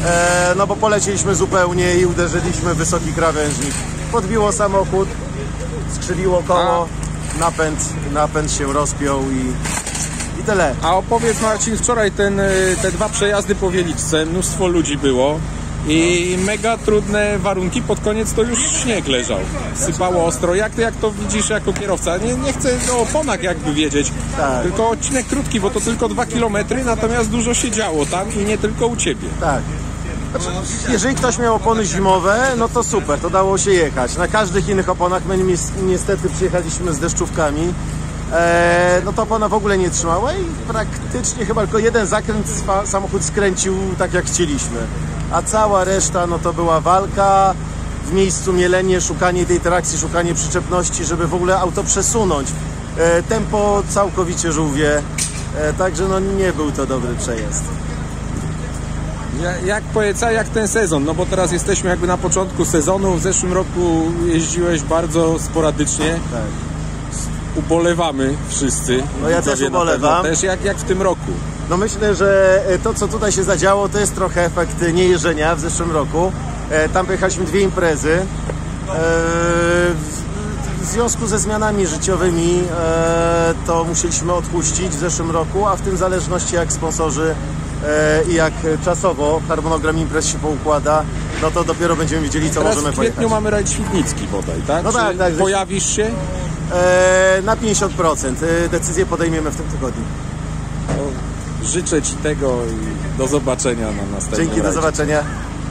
E, no bo polecieliśmy zupełnie i uderzyliśmy w wysoki krawężnik. Podbiło samochód, skrzywiło koło, napęd, napęd się rozpiął i... I tyle. A opowiedz Marcin, wczoraj ten, te dwa przejazdy po Wieliczce, mnóstwo ludzi było i mega trudne warunki, pod koniec to już śnieg leżał, sypało ostro. Jak, jak to widzisz jako kierowca? Nie, nie chcę o oponach jakby wiedzieć, tak. Tylko odcinek krótki, bo to tylko dwa kilometry, natomiast dużo się działo tam i nie tylko u Ciebie. Tak. Znaczy, jeżeli ktoś miał opony zimowe, no to super, to dało się jechać. Na każdych innych oponach my niestety przyjechaliśmy z deszczówkami. Eee, no to opona w ogóle nie trzymała i praktycznie chyba tylko jeden zakręt samochód skręcił tak jak chcieliśmy, a cała reszta no to była walka, w miejscu mielenie, szukanie tej trakcji, szukanie przyczepności, żeby w ogóle auto przesunąć. E, tempo całkowicie żółwie, e, także no nie był to dobry przejazd. Jak powiedz, a jak ten sezon? No bo teraz jesteśmy jakby na początku sezonu. W zeszłym roku jeździłeś bardzo sporadycznie. Tak. Ubolewamy wszyscy. No ja też ubolewam. Też jak, jak w tym roku? No myślę, że to, co tutaj się zadziało, to jest trochę efekt niejeżdżenia w zeszłym roku. E, tam pojechaliśmy dwie imprezy. E, w, w związku ze zmianami życiowymi e, to musieliśmy odpuścić w zeszłym roku, a w tym w zależności jak sponsorzy e, i jak czasowo harmonogram imprez się poukłada, no to dopiero będziemy wiedzieli, co Teraz możemy w kwietniu pojechać. mamy rajd Świdnicki bodaj, tak? No Czy tak, tak. pojawisz się? E, na pięćdziesiąt procent. E, decyzję podejmiemy w tym tygodniu. No, życzę Ci tego i do zobaczenia na następnym Dzięki, do rajdzie. zobaczenia.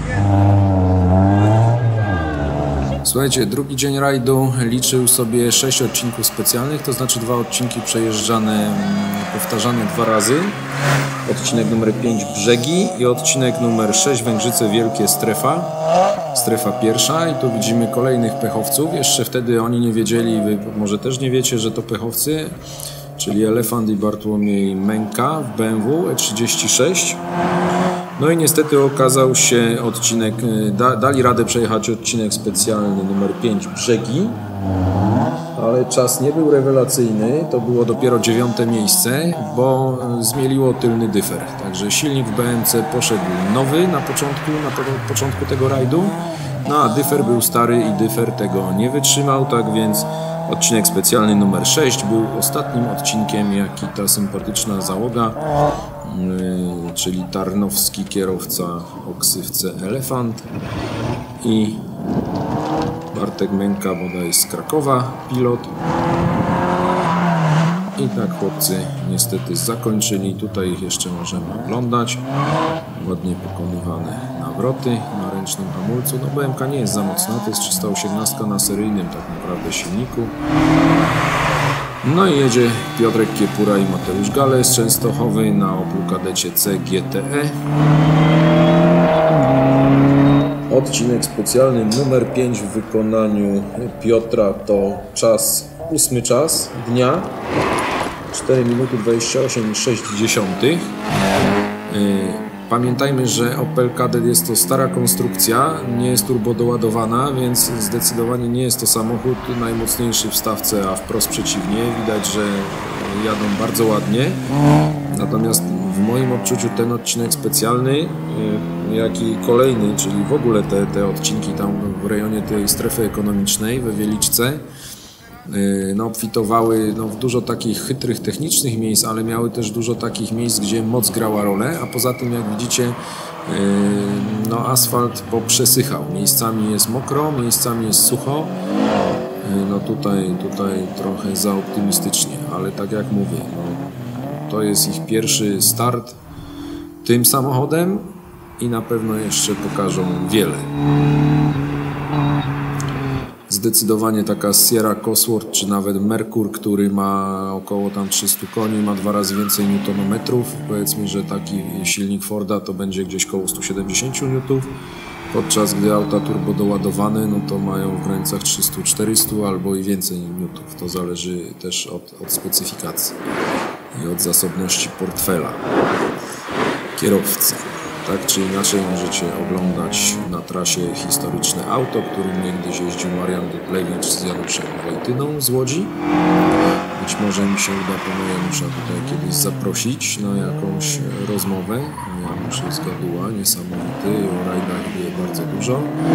Słuchajcie, drugi dzień rajdu liczył sobie sześć odcinków specjalnych, to znaczy dwa odcinki przejeżdżane, powtarzane dwa razy. Odcinek numer pięć Brzegi i odcinek numer sześć Węgrzyce Wielkie Strefa. Strefa pierwsza i tu widzimy kolejnych pechowców. Jeszcze wtedy oni nie wiedzieli, wy może też nie wiecie, że to pechowcy, czyli Elefant i Bartłomiej Męka w B M W E trzydzieści sześć. No i niestety okazał się odcinek, da, dali radę przejechać odcinek specjalny numer pięć Brzegi, ale czas nie był rewelacyjny, to było dopiero dziewiąte miejsce, bo zmieliło tylny dyfer. Także silnik w B M C poszedł nowy na początku, na tego, początku tego rajdu, no a dyfer był stary i dyfer tego nie wytrzymał, tak więc odcinek specjalny numer sześć był ostatnim odcinkiem, jaki ta sympatyczna załoga, yy, czyli tarnowski kierowca o ksywce Elefant i Bartek Męka bodaj z Krakowa, pilot. I tak chłopcy niestety zakończyli. Tutaj ich jeszcze możemy oglądać. Ładnie pokonywane nawroty na ręcznym hamulcu. No B M K nie jest za mocna, to jest trzysta osiemnaście na seryjnym tak naprawdę silniku. No i jedzie Piotrek Kiepura i Mateusz Gale z Częstochowy na Oplu Kadecie C G T E. Odcinek specjalny numer pięć w wykonaniu Piotra to czas, ósmy czas dnia, cztery minuty dwadzieścia osiem i sześć dziesiątych. Pamiętajmy, że Opel Kadett jest to stara konstrukcja, nie jest turbodoładowana, więc zdecydowanie nie jest to samochód najmocniejszy w stawce, a wprost przeciwnie. Widać, że jadą bardzo ładnie. Natomiast w moim odczuciu ten odcinek specjalny, jak i kolejny, czyli w ogóle te, te odcinki tam w rejonie tej strefy ekonomicznej we Wieliczce, no, obfitowały no, w dużo takich chytrych, technicznych miejsc, ale miały też dużo takich miejsc, gdzie moc grała rolę, a poza tym, jak widzicie, no, asfalt poprzesychał. Miejscami jest mokro, miejscami jest sucho. No tutaj, tutaj trochę za optymistycznie, ale tak jak mówię, no, to jest ich pierwszy start tym samochodem i na pewno jeszcze pokażą wiele. Zdecydowanie taka Sierra Cosworth, czy nawet Merkur, który ma około tam trzysta koni, ma dwa razy więcej newtonometrów. Powiedzmy, że taki silnik Forda to będzie gdzieś koło sto siedemdziesiąt newtonów, podczas gdy auta turbo doładowane, no to mają w granicach trzysta czterysta albo i więcej newtonów. To zależy też od, od specyfikacji i od zasobności portfela kierowcy. Tak czy inaczej możecie oglądać na trasie historyczne auto, którym niegdyś jeździł Marian Duplewicz z Januszem Wojtyną z Łodzi. Być może mi się uda pana Janusza tutaj kiedyś zaprosić na jakąś rozmowę. Janusz jest gaduła, niesamowity, o rajdach wie bardzo dużo.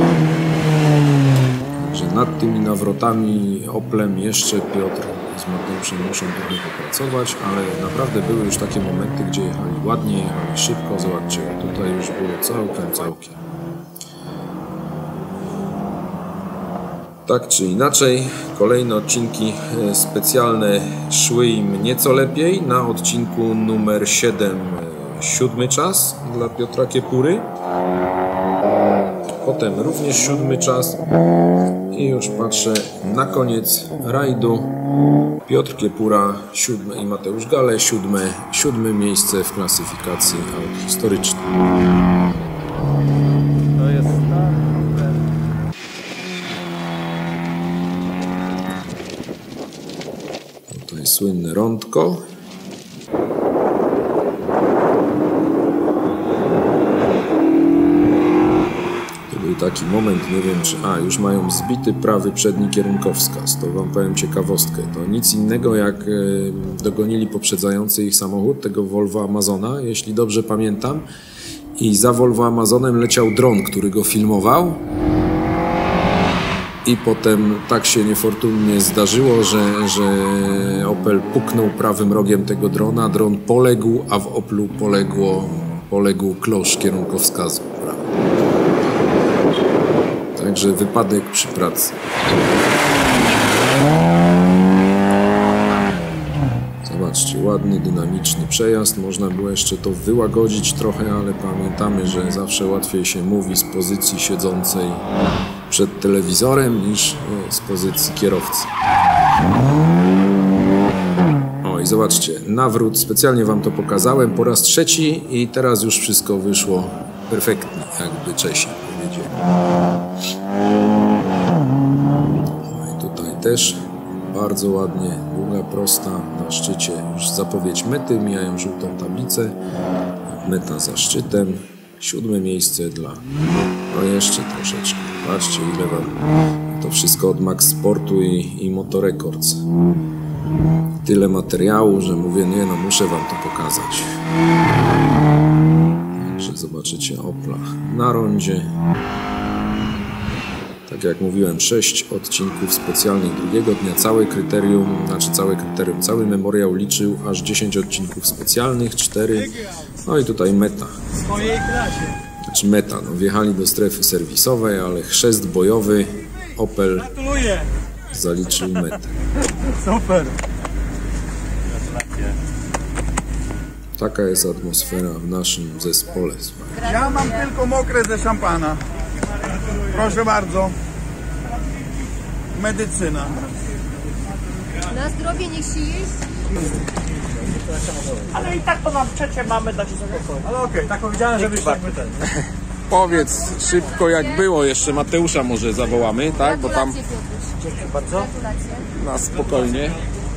Także nad tymi nawrotami Oplem jeszcze Piotr z Mateuszem muszą trochę popracować, ale naprawdę były już takie momenty, gdzie jechali ładnie, jechali szybko. Zobaczcie, tutaj już było całkiem, całkiem. Tak czy inaczej, kolejne odcinki specjalne szły im nieco lepiej. Na odcinku numer siedem siódmy czas dla Piotra Kiepury. Potem również siódmy czas i już patrzę na koniec rajdu. Piotr Kiepura siódme i Mateusz Gale siódme, siódme miejsce w klasyfikacji aut historycznych. To jest słynne rądko. To był taki moment, nie wiem czy... A, już mają zbity prawy przedni kierunkowskaz. To wam powiem ciekawostkę. To nic innego jak e, dogonili poprzedzający ich samochód, tego Volvo Amazona, jeśli dobrze pamiętam. I za Volvo Amazonem leciał dron, który go filmował. I potem tak się niefortunnie zdarzyło, że, że Opel puknął prawym rogiem tego drona, dron poległ, a w Oplu poległo, poległ klosz kierunkowskazu. Także wypadek przy pracy. Zobaczcie, ładny, dynamiczny przejazd. Można było jeszcze to wyłagodzić trochę, ale pamiętamy, że zawsze łatwiej się mówi z pozycji siedzącej przed telewizorem niż z pozycji kierowcy. O i zobaczcie, nawrót, specjalnie wam to pokazałem po raz trzeci i teraz już wszystko wyszło perfektnie, jakby Czesi powiedzieli. No i tutaj też bardzo ładnie, długa, prosta, na szczycie już zapowiedź mety, mijają żółtą tablicę, meta za szczytem, siódme miejsce dla, no jeszcze troszeczkę, patrzcie ile wam, to wszystko od Max Sportu i, i Moto Records. Tyle materiału, że mówię, nie no, muszę wam to pokazać. Także zobaczycie Opla na rondzie. Tak jak mówiłem, sześć odcinków specjalnych drugiego dnia, całe kryterium, znaczy całe kryterium, cały memoriał liczył aż dziesięć odcinków specjalnych, cztery, no i tutaj meta. W mojej klasie. Znaczy meta, no wjechali do strefy serwisowej, ale chrzest bojowy Opel Gratuluję. zaliczył metę. Super. Taka jest atmosfera w naszym zespole. Ja mam tylko mokre ze szampana. Proszę bardzo. Medycyna. Na zdrowie niech się jeść. Ale i tak to na trzecie mamy dać spokój. Ale okej, okay, tak powiedziałem, żebyś jakby ten. Powiedz szybko jak było, jeszcze Mateusza może zawołamy, tak? Bo tam Dziękuję bardzo. na spokojnie.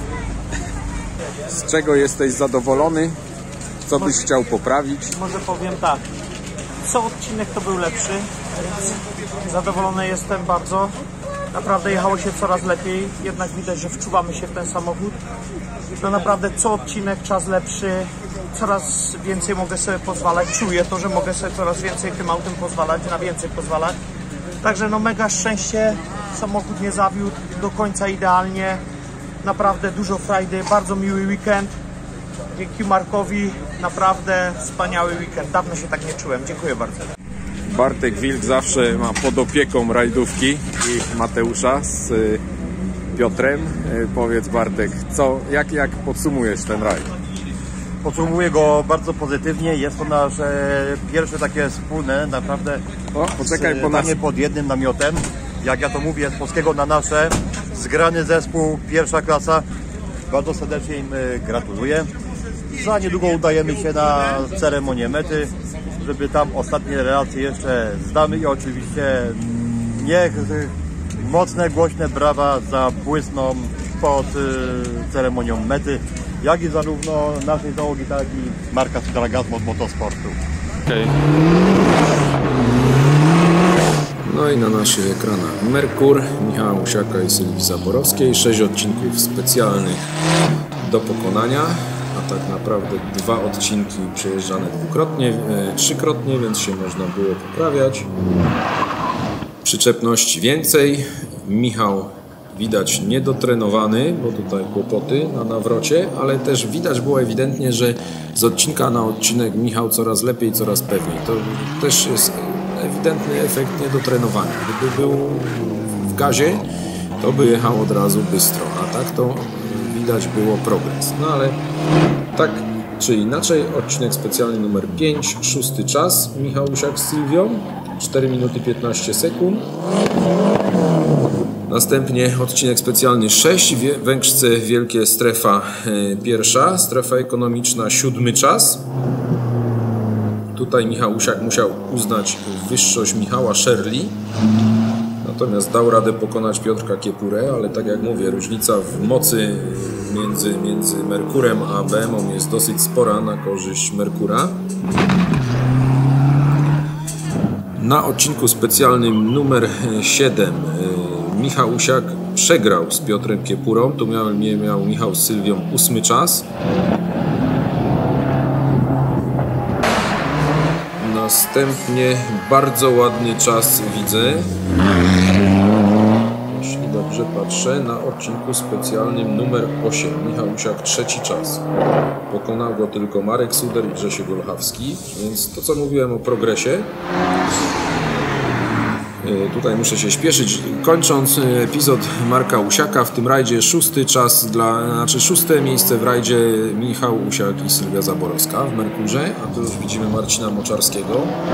Z czego jesteś zadowolony? Co byś chciał poprawić? Może powiem tak. Co odcinek to był lepszy. Zadowolony jestem bardzo. Naprawdę jechało się coraz lepiej. Jednak widać, że wczuwamy się w ten samochód. To naprawdę co odcinek czas lepszy. Coraz więcej mogę sobie pozwalać. Czuję to, że mogę sobie coraz więcej tym autem pozwalać, na więcej pozwalać. Także no mega szczęście. Samochód nie zawiódł do końca idealnie. Naprawdę dużo frajdy. Bardzo miły weekend. Dzięki Markowi. Naprawdę wspaniały weekend. Dawno się tak nie czułem. Dziękuję bardzo. Bartek Wilk zawsze ma pod opieką rajdówki i Mateusza z Piotrem. Powiedz Bartek, co, jak, jak podsumujesz ten rajd? Podsumuję go bardzo pozytywnie. Jest to nasze pierwsze takie wspólne, naprawdę O, poczekaj, po nas... pod jednym namiotem. Jak ja to mówię, z polskiego na nasze. Zgrany zespół, pierwsza klasa. Bardzo serdecznie im gratuluję. Za niedługo udajemy się na ceremonię mety, żeby tam ostatnie relacje jeszcze zdamy i oczywiście niech mocne, głośne brawa zabłysną pod ceremonią mety, jak i zarówno naszej załogi, tak i Marka Cytragazmo od Motosportu. Okay. No i na naszych ekranach Merkur, Michała Usiaka i Sylwii Zaborowskiej. Sześć odcinków specjalnych do pokonania, a tak naprawdę dwa odcinki przejeżdżane dwukrotnie, e, trzykrotnie, więc się można było poprawiać. Przyczepności więcej. Michał widać niedotrenowany, bo tutaj kłopoty na nawrocie, ale też widać było ewidentnie, że z odcinka na odcinek Michał coraz lepiej, coraz pewniej. To też jest ewidentny efekt niedotrenowania. Gdyby był w gazie, to by jechał od razu bystro, a tak to widać było progres. No ale tak czy inaczej, odcinek specjalny numer pięć, szósty czas, Michał Usiak z Sylwią, cztery minuty piętnaście sekund. Następnie odcinek specjalny sześć, Węgrzce Wielkie Strefa pierwsza, strefa ekonomiczna siódmy czas. Tutaj Michał Usiak musiał uznać wyższość Michała Sherley Natomiast dał radę pokonać Piotrka Kiepurę, ale tak jak mówię, różnica w mocy między, między Merkurem a B Mą jest dosyć spora na korzyść Merkura. Na odcinku specjalnym numer siedem Michał Usiak przegrał z Piotrem Kiepurą. Tu miał, miał Michał z Sylwią ósmy czas. Następnie bardzo ładny czas widzę, jeśli dobrze patrzę, na odcinku specjalnym numer osiem. Michał Usiak trzeci czas. Pokonał go tylko Marek Suder i Grzesiek Olchawski, więc to co mówiłem o progresie. Tutaj muszę się śpieszyć. Kończąc epizod Marka Usiaka, w tym rajdzie szósty czas dla, znaczy szóste miejsce w rajdzie Michał Usiak i Sylwia Zaborowska w Merkurze, a tu już widzimy Marcina Moczarskiego.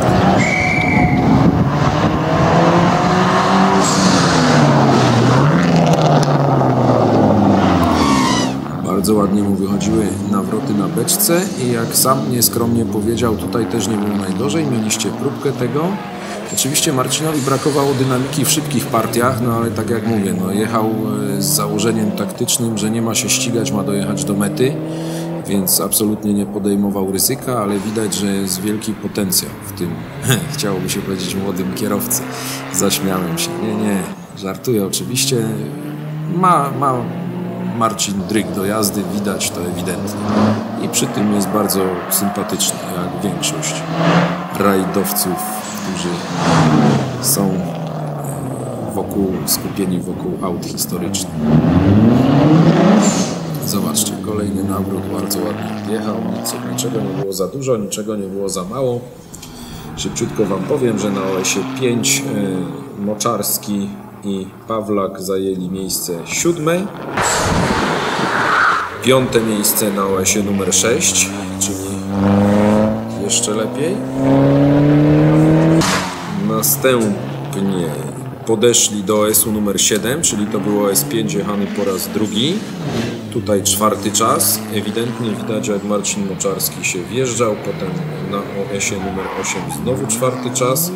Bardzo ładnie mu wychodziły nawroty na beczce i jak sam nieskromnie powiedział, tutaj też nie było najgorzej, mieliście próbkę tego. Oczywiście Marcinowi brakowało dynamiki w szybkich partiach, no ale tak jak mówię, no jechał z założeniem taktycznym, że nie ma się ścigać, ma dojechać do mety, więc absolutnie nie podejmował ryzyka, ale widać, że jest wielki potencjał w tym, chciałoby się powiedzieć, młodym kierowcy. Zaśmiałem się. Nie, nie, żartuję oczywiście. Ma, ma Marcin dryg do jazdy, widać to ewidentnie. I przy tym jest bardzo sympatyczny, jak większość rajdowców, którzy są wokół, skupieni wokół aut historycznych. Zobaczcie, kolejny nawrót bardzo ładnie jechał, nic, niczego nie było za dużo, niczego nie było za mało. Szybciutko wam powiem, że na O S ie pięć y, Moczarski i Pawlak zajęli miejsce siódme. Piąte miejsce na O S ie numer sześć, czyli jeszcze lepiej. Następnie podeszli do O S u numer siedem, czyli to był O S pięć jechany po raz drugi. Tutaj czwarty czas. Ewidentnie widać, jak Marcin Moczarski się wjeżdżał. Potem na O S ie numer osiem znowu czwarty czas.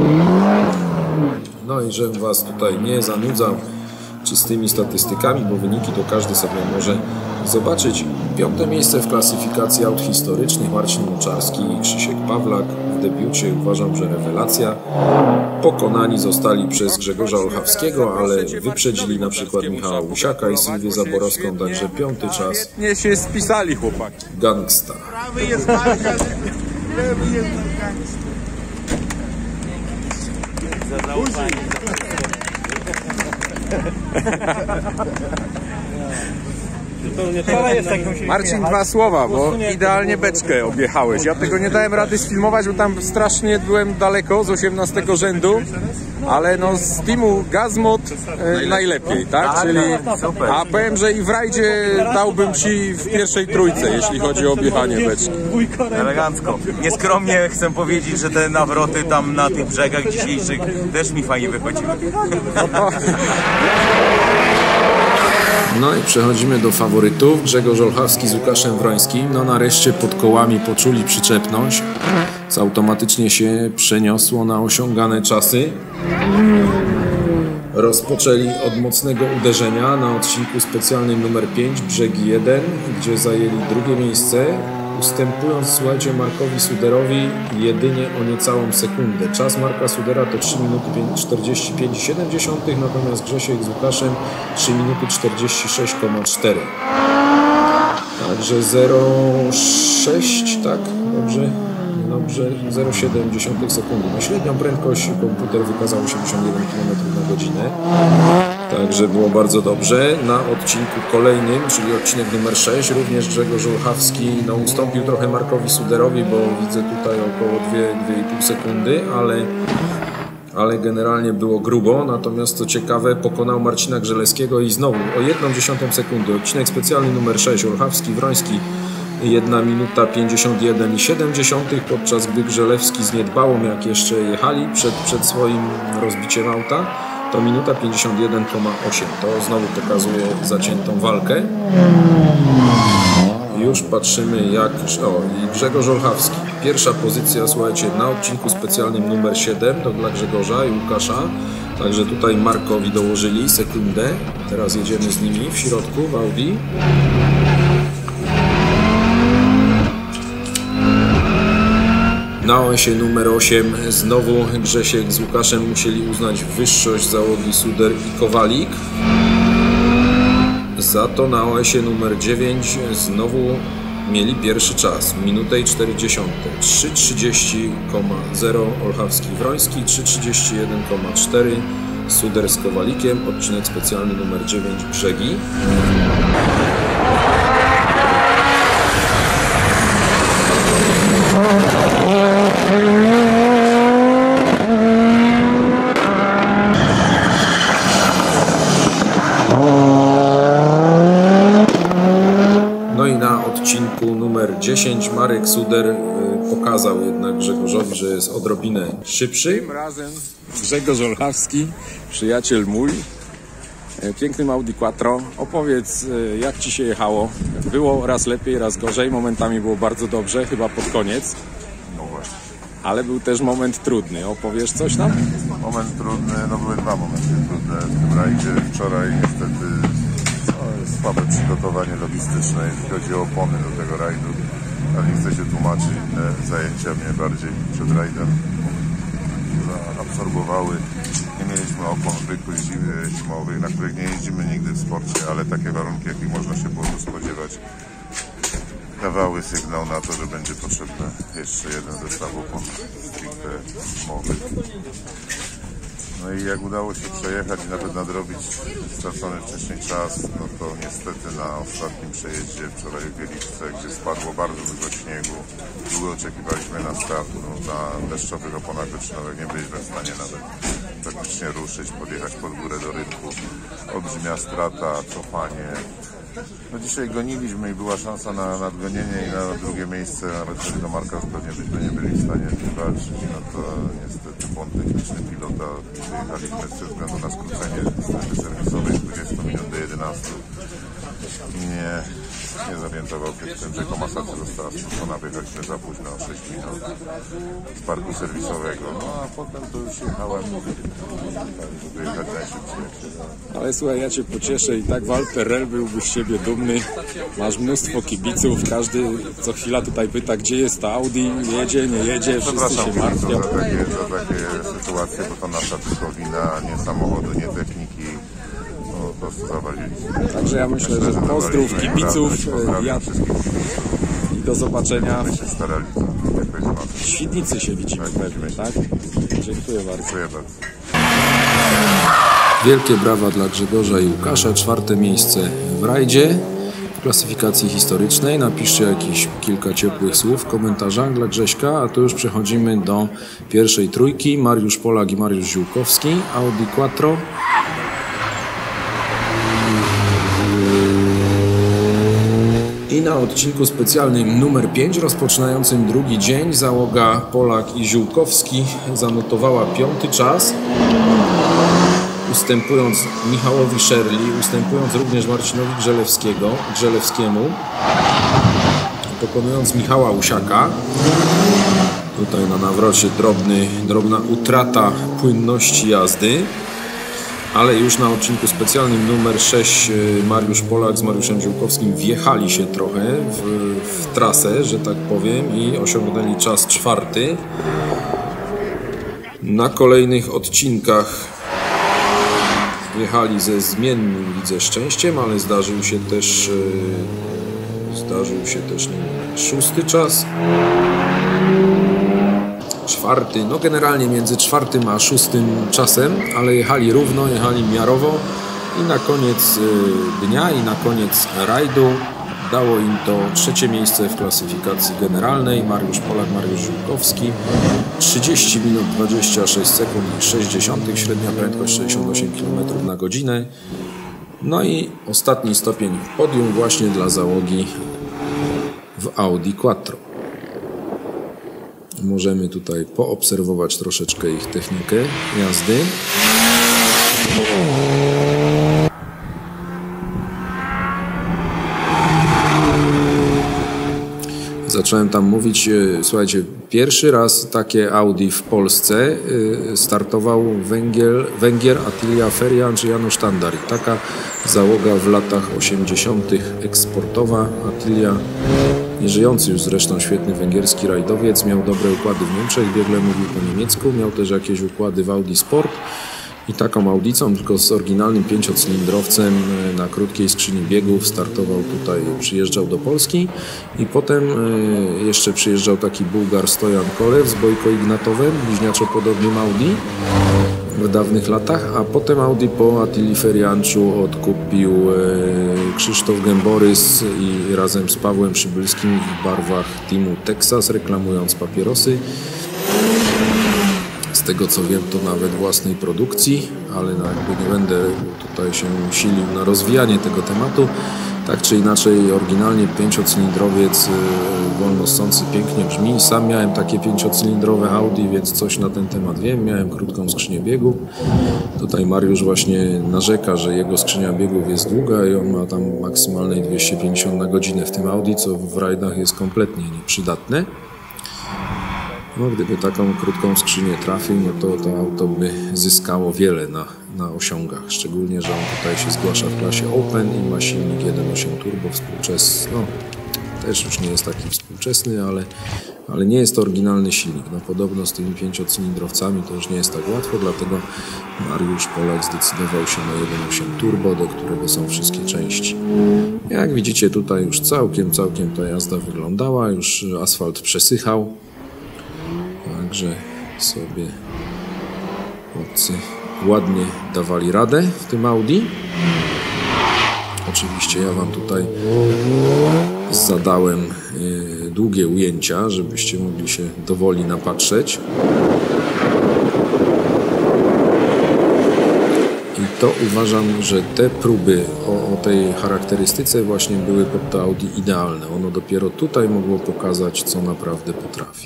No i żebym was tutaj nie zanudzał czystymi statystykami, bo wyniki to każdy sobie może zobaczyć. Piąte miejsce w klasyfikacji aut historycznych Marcin Moczarski i Krzysiek Pawlak. W debiucie uważam, że rewelacja. Pokonani zostali przez Grzegorza Olchawskiego, ale wyprzedzili na przykład Michała Usiaka i Sylwię Zaborowską, także piąty czas. Świetnie się spisali chłopaki. Gangsta. Prawy jest Marka, lewy jest Marcin, dwa słowa, bo idealnie beczkę objechałeś. Ja tego nie dałem rady sfilmować, bo tam strasznie byłem daleko z osiemnastego rzędu, ale no z teamu Gazmod e, najlepiej, tak? Czyli, a powiem, że i w rajdzie dałbym ci w pierwszej trójce, jeśli chodzi o objechanie beczki. Elegancko. Nieskromnie chcę powiedzieć, że te nawroty tam na tych brzegach dzisiejszych też mi fajnie wychodziły. No i przechodzimy do faworytów. Grzegorz Olchawski z Łukaszem Wrońskim. No nareszcie pod kołami poczuli przyczepność, co automatycznie się przeniosło na osiągane czasy. Rozpoczęli od mocnego uderzenia na odcinku specjalnym numer pięć, brzegi jeden, gdzie zajęli drugie miejsce, ustępując, słuchajcie, Markowi Suderowi jedynie o niecałą sekundę. Czas Marka Sudera to trzy minuty czterdzieści pięć i siedem dziesiątych, natomiast Grzesiek z Łukaszem trzy minuty czterdzieści sześć i cztery. Także zero przecinek sześć, tak? Dobrze? Dobrze, zero przecinek siedem dziesiątych sekundy. Na średnią prędkość komputer wykazał osiemdziesiąt jeden kilometrów na godzinę. Także było bardzo dobrze. Na odcinku kolejnym, czyli odcinek numer sześć, również Grzegorz Olchawski no, ustąpił trochę Markowi Suderowi, bo widzę tutaj około dwie do dwóch i pół sekundy, ale, ale generalnie było grubo. Natomiast co ciekawe, pokonał Marcina Grzeleskiego i znowu o jedną dziesiątą sekundy. Odcinek specjalny numer sześć, Olchawski, Wroński, jedna minuta pięćdziesiąt jeden i siedem dziesiątych, podczas gdy Grzelewski z niedbałą, jak jeszcze jechali przed, przed swoim rozbiciem auta, to minuta pięćdziesiąt jeden i osiem. To znowu pokazuje zaciętą walkę. Już patrzymy jak... O, i Grzegorz Olchawski. pierwsza pozycja, słuchajcie, na odcinku specjalnym numer siedem, to dla Grzegorza i Łukasza. Także tutaj Markowi dołożyli sekundę. Teraz jedziemy z nimi w środku w Audi. Na osie numer osiem znowu Grzesiek z Łukaszem musieli uznać wyższość załogi Suder i Kowalik. Za to na osie numer dziewięć znowu mieli pierwszy czas, minutę i czterdzieści. trzy trzydzieści zero Olchawski Wroński, trzy trzydzieści jeden cztery Suder z Kowalikiem, odcinek specjalny numer dziewięć Brzegi. No i na odcinku numer dziesięć Marek Suder pokazał jednak Grzegorzowi, że jest odrobinę szybszy. Tym razem Grzegorz Olchawski, przyjaciel mój, pięknym Audi Quattro. Opowiedz, jak Ci się jechało. Było raz lepiej, raz gorzej, momentami było bardzo dobrze, chyba pod koniec. No właśnie. Ale był też moment trudny. Opowiesz coś tam? Moment trudny, no były dwa momenty trudne w tym rajdzie. Wczoraj niestety no, słabe przygotowanie logistyczne, jeśli chodzi o opony do tego rajdu. Ale nie chcę się tłumaczyć, inne zajęcia mnie bardziej przed rajdem zaabsorbowały. Nie mieliśmy opon zwykłych zimowych, na których nie jeździmy nigdy w sporcie, ale takie warunki, jakich można się było spodziewać, dawały sygnał na to, że będzie potrzebny jeszcze jeden zestaw opon stricte zimowych. No i jak udało się przejechać i nawet nadrobić stracony wcześniej czas, no to niestety na ostatnim przejeździe wczoraj w Wieliczce, gdzie spadło bardzo dużo śniegu, długo oczekiwaliśmy na start, no na deszczowych oponach wyczynowych nie byliśmy w stanie nawet praktycznie ruszyć, podjechać pod górę do rynku. Olbrzymia strata, cofanie. No dzisiaj goniliśmy i była szansa na nadgonienie i na drugie miejsce, nawet do Marka pewnie byśmy nie byli w stanie walczyć. No to niestety błąd techniczny pilota. Wyjechaliśmy ze względu na skrócenie strefy serwisowej z dwudziestu minut do jedenastu. Nie, nie zorientował się w tym, że komasacja została skrócona, wyjechaliśmy za późno o sześć minut z parku serwisowego. No a potem to już jechałem, żeby jechać najszybciej. Ale słuchaj, ja Cię pocieszę i tak Walper byłby z Ciebie dumny. Masz mnóstwo kibiców, każdy co chwila tutaj pyta, gdzie jest ta Audi, jedzie, nie jedzie, wszyscy się martwią. Za takie, za takie sytuacje, bo to nasza tylko wina, nie samochodu, nie techniki. No, po prostu zawaliliśmy. Także ja myślę, myślę że pozdrów kibiców, ja i do zobaczenia. My się starali. W Świdnicy się widzimy tak, pewnie, tak? Dziękuję bardzo. Dziękuję bardzo. Wielkie brawa dla Grzegorza i Łukasza. Czwarte miejsce w rajdzie w klasyfikacji historycznej. Napiszcie jakieś kilka ciepłych słów w komentarzach dla Grześka, a tu już przechodzimy do pierwszej trójki. Mariusz Polak i Mariusz Ziółkowski, Audi Quattro. I na odcinku specjalnym numer pięć, rozpoczynającym drugi dzień, załoga Polak i Ziółkowski zanotowała piąty czas, ustępując Michałowi Szerli, ustępując również Marcinowi Grzelewskiego, Grzelewskiemu, pokonując Michała Usiaka. Tutaj na nawrocie drobny, drobna utrata płynności jazdy. Ale już na odcinku specjalnym numer sześć Mariusz Polak z Mariuszem Ziółkowskim wjechali się trochę w, w trasę, że tak powiem, i osiągnęli czas czwarty. Na kolejnych odcinkach jechali ze zmiennym, widzę, szczęściem, ale zdarzył się też zdarzył się też numer szósty czas. Czwarty, no generalnie między czwartym a szóstym czasem, ale jechali równo, jechali miarowo i na koniec dnia i na koniec rajdu dało im to trzecie miejsce w klasyfikacji generalnej. Mariusz Polak, Mariusz Ziółkowski, trzydzieści minut dwadzieścia sześć sekund i sześćdziesiąt, średnia prędkość sześćdziesiąt osiem kilometrów na godzinę. No i ostatni stopień w podium właśnie dla załogi w Audi Quattro. Możemy tutaj poobserwować troszeczkę ich technikę jazdy. zacząłem tam mówić, słuchajcie, pierwszy raz takie Audi w Polsce startował Węgier, Węgier Attilia Ferian czy Janusz Tandar. I taka załoga w latach osiemdziesiątych eksportowa. Attilia, nieżyjący już zresztą, świetny węgierski rajdowiec, miał dobre układy w Niemczech, biegle mówił po niemiecku, miał też jakieś układy w Audi Sport. I taką Audicą, tylko z oryginalnym pięciocylindrowcem na krótkiej skrzyni biegów startował tutaj, przyjeżdżał do Polski i potem jeszcze przyjeżdżał taki Bułgar Stojan Kolew z Bojko Ignatowem, bliźniaczo podobnym Audi w dawnych latach, a potem Audi po Attilii Ferianczu odkupił Krzysztof Gęborys i razem z Pawłem Przybylskim w barwach teamu Texas, reklamując papierosy. Z tego co wiem, to nawet własnej produkcji, ale no jakby nie będę tutaj się silił na rozwijanie tego tematu. Tak czy inaczej, oryginalnie pięciocylindrowiec wolno ssący pięknie brzmi. Sam miałem takie pięciocylindrowe Audi, więc coś na ten temat wiem. Miałem krótką skrzynię biegów. Tutaj Mariusz właśnie narzeka, że jego skrzynia biegów jest długa i on ma tam maksymalnej dwieście pięćdziesiąt na godzinę w tym Audi, co w rajdach jest kompletnie nieprzydatne. No, gdyby taką krótką skrzynię trafił, no to to auto by zyskało wiele na, na osiągach. Szczególnie, że on tutaj się zgłasza w klasie Open i ma silnik jeden przecinek osiem turbo współczesny. No, też już nie jest taki współczesny, ale, ale nie jest to oryginalny silnik. No, podobno z tymi pięciocylindrowcami to już nie jest tak łatwo, dlatego Mariusz Polak zdecydował się na jeden przecinek osiem turbo, do którego są wszystkie części. Jak widzicie, tutaj już całkiem, całkiem ta jazda wyglądała, już asfalt przesychał. Także sobie chłopcy ładnie dawali radę w tym Audi. Oczywiście ja wam tutaj zadałem y, długie ujęcia, żebyście mogli się dowoli napatrzeć. I to uważam, że te próby o, o tej charakterystyce właśnie były pod to Audi idealne. Ono dopiero tutaj mogło pokazać, co naprawdę potrafi.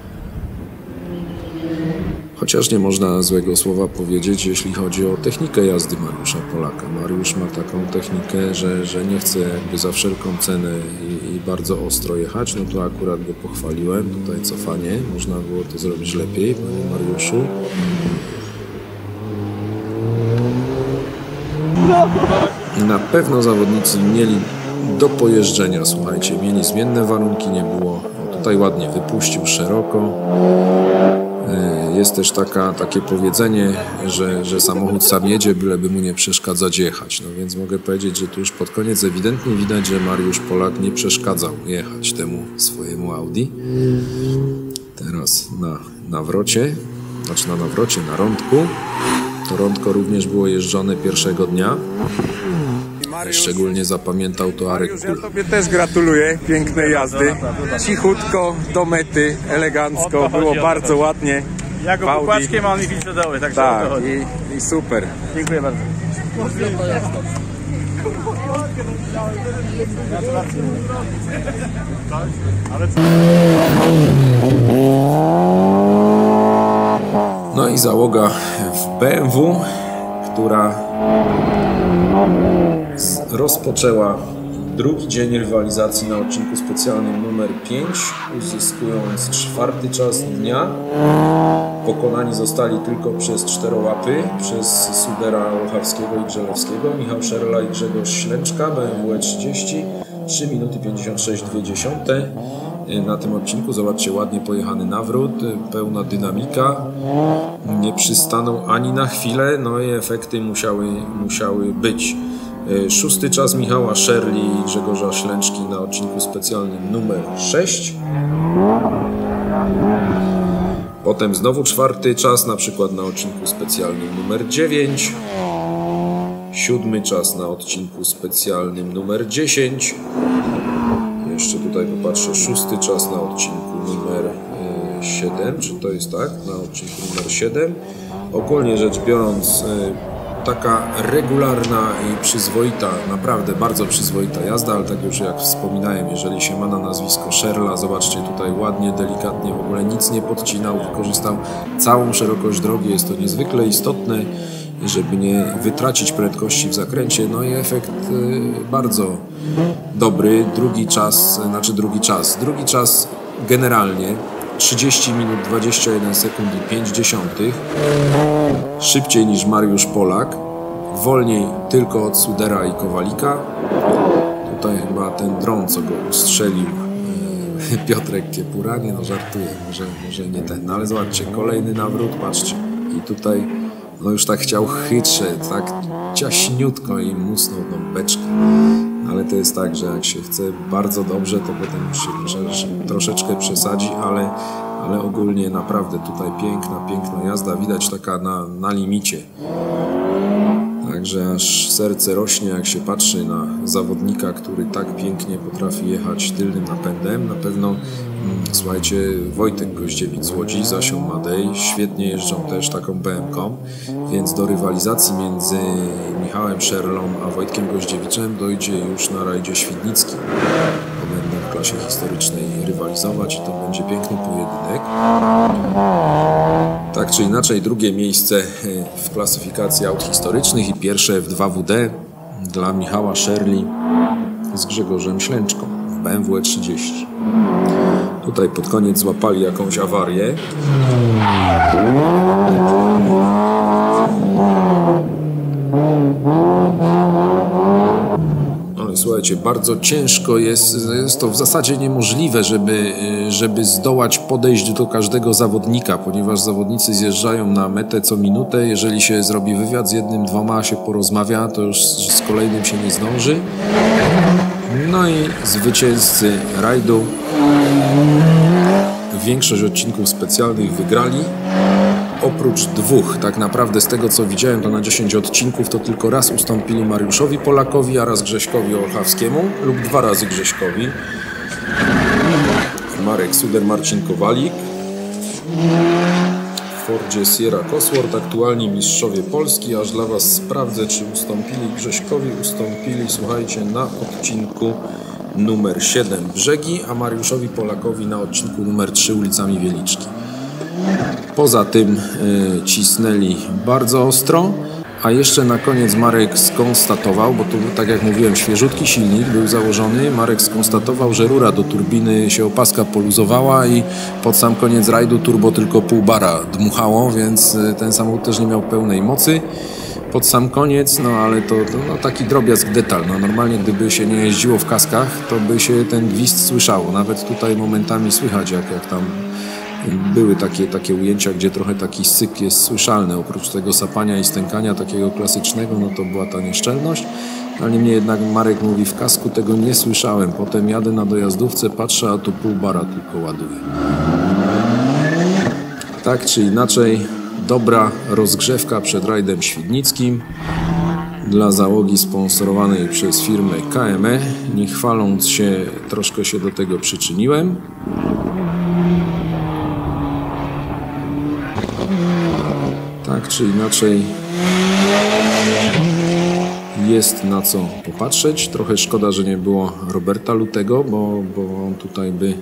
Chociaż nie można złego słowa powiedzieć, jeśli chodzi o technikę jazdy Mariusza Polaka. Mariusz ma taką technikę, że, że nie chce jakby za wszelką cenę i, i bardzo ostro jechać. No to akurat go pochwaliłem. Tutaj cofanie. Można było to zrobić lepiej, panie Mariuszu. Na pewno zawodnicy mieli do pojeżdżenia, słuchajcie, mieli zmienne warunki, nie było. No tutaj ładnie wypuścił szeroko. Jest też taka, takie powiedzenie, że, że samochód sam jedzie, byleby mu nie przeszkadzać jechać. No więc mogę powiedzieć, że tu już pod koniec ewidentnie widać, że Mariusz Polak nie przeszkadzał jechać temu swojemu Audi. Teraz na nawrocie, znaczy na nawrocie, na rądku. To rądko również było jeżdżone pierwszego dnia. Szczególnie zapamiętał to Arek Kul. Ja tobie też gratuluję pięknej jazdy. Cichutko, do mety, elegancko, było bardzo ładnie. Ja go płaczkiem, a on mi filtr dały, tak, tak i, i super. Dziękuję bardzo. No i załoga w B M W, która rozpoczęła drugi dzień rywalizacji na odcinku specjalnym numer pięć, uzyskując czwarty czas dnia. Pokonani zostali tylko przez czterołapy, przez Sudera Olcharskiego i Grzelewskiego, Michał Szerla i Grzegorz Ślęczka, B M W E trzydzieści, trzy minuty pięćdziesiąt sześć dwie dziesiąte. Na tym odcinku zobaczcie, ładnie pojechany nawrót, pełna dynamika, nie przystanął ani na chwilę, no i efekty musiały, musiały być. Szósty czas Michała Szerli i Grzegorza Ślęczki na odcinku specjalnym numer sześć. Potem znowu czwarty czas, na przykład na odcinku specjalnym numer dziewięć. Siódmy czas na odcinku specjalnym numer dziesięć. Jeszcze tutaj popatrzę, szósty czas na odcinku numer siedem, czy to jest tak? Na odcinku numer siedem. Ogólnie rzecz biorąc, taka regularna i przyzwoita, naprawdę bardzo przyzwoita jazda, ale tak już jak wspominałem, jeżeli się ma na nazwisko Szerla, zobaczcie tutaj ładnie, delikatnie, w ogóle nic nie podcinał, wykorzystał całą szerokość drogi, jest to niezwykle istotne żeby nie wytracić prędkości w zakręcie. No i efekt bardzo dobry. Drugi czas, znaczy drugi czas, drugi czas generalnie trzydzieści minut dwadzieścia jeden sekund i pięć dziesiątych. Szybciej niż Mariusz Polak. Wolniej tylko od Sudera i Kowalika. Tutaj chyba ten dron, co go ustrzelił, Piotrek Kiepura, nie no żartuję, może, może nie ten, no ale zobaczcie, kolejny nawrót, patrzcie. I tutaj no już tak chciał chytrze, tak ciaśniutko i musnął tą beczkę. Ale to jest tak, że jak się chce bardzo dobrze, to potem się troszeczkę przesadzi, ale, ale ogólnie naprawdę tutaj piękna, piękna jazda, widać taka na, na limicie. Także aż serce rośnie, jak się patrzy na zawodnika, który tak pięknie potrafi jechać tylnym napędem. Na pewno, mm, słuchajcie, Wojtek Goździewic z Łodzi, Zasią Madej, świetnie jeżdżą też taką B M ką, więc do rywalizacji między Michałem Szerlą a Wojtkiem Goździewiczem dojdzie już na rajdzie świdnickim. Będą w klasie historycznej rywalizować i to będzie piękny pojedynek. Tak czy inaczej, drugie miejsce w klasyfikacji aut historycznych i pierwsze w dwa W D dla Michała Szerli z Grzegorzem Ślęczką w B M W E trzydzieści. Tutaj pod koniec złapali jakąś awarię. Ale słuchajcie, bardzo ciężko jest, jest to w zasadzie niemożliwe, żeby, żeby zdołać podejść do każdego zawodnika, ponieważ zawodnicy zjeżdżają na metę co minutę. Jeżeli się zrobi wywiad z jednym, dwoma, się porozmawia, to już z kolejnym się nie zdąży. No i zwycięzcy rajdu większość odcinków specjalnych wygrali. Oprócz dwóch, tak naprawdę z tego co widziałem, to na dziesięć odcinków to tylko raz ustąpili Mariuszowi Polakowi, a raz Grześkowi Olchawskiemu lub dwa razy Grześkowi. Marek Suder, Marcin Kowalik. W Fordzie Sierra Cosworth aktualni mistrzowie Polski, aż dla Was sprawdzę, czy ustąpili Grześkowi. Ustąpili, słuchajcie, na odcinku numer siedem Brzegi, a Mariuszowi Polakowi na odcinku numer trzy ulicami Wieliczki. Poza tym y, cisnęli bardzo ostro, a jeszcze na koniec Marek skonstatował, bo tu tak jak mówiłem, świeżutki silnik był założony, Marek skonstatował, że rura do turbiny się opaska poluzowała i pod sam koniec rajdu turbo tylko pół bara dmuchało, więc y, ten samochód też nie miał pełnej mocy pod sam koniec, no ale to, to no, taki drobiazg, detal. No, normalnie gdyby się nie jeździło w kaskach, to by się ten gwizd słyszało. Nawet tutaj momentami słychać, jak, jak tam były takie, takie ujęcia, gdzie trochę taki syk jest słyszalny. Oprócz tego sapania i stękania takiego klasycznego, no to była ta nieszczelność. Ale niemniej jednak Marek mówi, w kasku tego nie słyszałem. Potem jadę na dojazdówce, patrzę, a tu pół bara tylko ładuje. Tak czy inaczej, dobra rozgrzewka przed rajdem świdnickim dla załogi sponsorowanej przez firmę K M E. Nie chwaląc się, troszkę się do tego przyczyniłem. Tak czy inaczej jest na co popatrzeć. Trochę szkoda, że nie było Roberta Lutego, bo, bo on tutaj by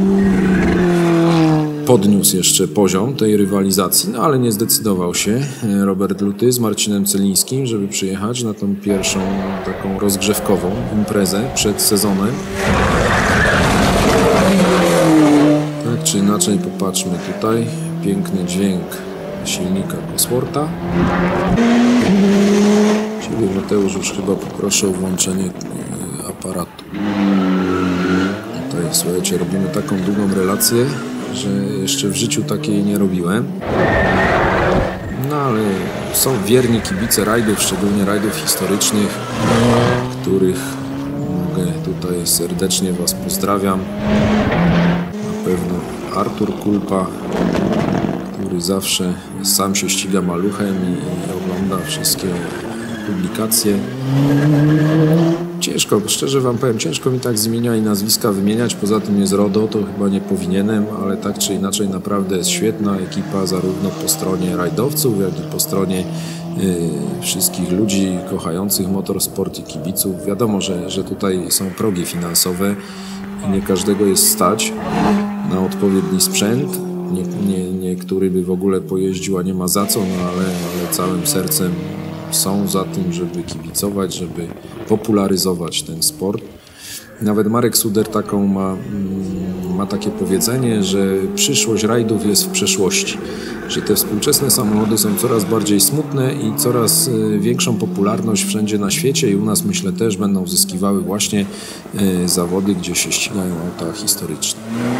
podniósł jeszcze poziom tej rywalizacji, no ale nie zdecydował się Robert Luty z Marcinem Celińskim, żeby przyjechać na tą pierwszą taką rozgrzewkową imprezę przed sezonem. Tak czy inaczej popatrzmy tutaj. Piękny dźwięk silnika Coswortha. Ciebie, Mateusz, już chyba poproszę o włączenie aparatu. Tutaj, słuchajcie, robimy taką długą relację, że jeszcze w życiu takiej nie robiłem. No ale są wierni kibice rajdów, szczególnie rajdów historycznych, których mogę tutaj serdecznie Was pozdrawiam. Na pewno Artur Kulpa, który zawsze sam się ściga maluchem i, i ogląda wszystkie publikacje. Ciężko, szczerze Wam powiem, ciężko mi tak z imienia i nazwiska wymieniać, poza tym jest RODO, to chyba nie powinienem, ale tak czy inaczej naprawdę jest świetna ekipa, zarówno po stronie rajdowców, jak i po stronie yy, wszystkich ludzi kochających motorsport i kibiców. Wiadomo, że, że tutaj są progi finansowe i nie każdego jest stać na odpowiedni sprzęt, nie, nie, niektóry by w ogóle pojeździł, a nie ma za co, no ale, ale całym sercem są za tym, żeby kibicować, żeby popularyzować ten sport. Nawet Marek Suder taką ma, ma takie powiedzenie, że przyszłość rajdów jest w przeszłości. Że te współczesne samochody są coraz bardziej smutne i coraz większą popularność wszędzie na świecie i u nas, myślę, też będą uzyskiwały właśnie zawody, gdzie się ścigają auta historyczne.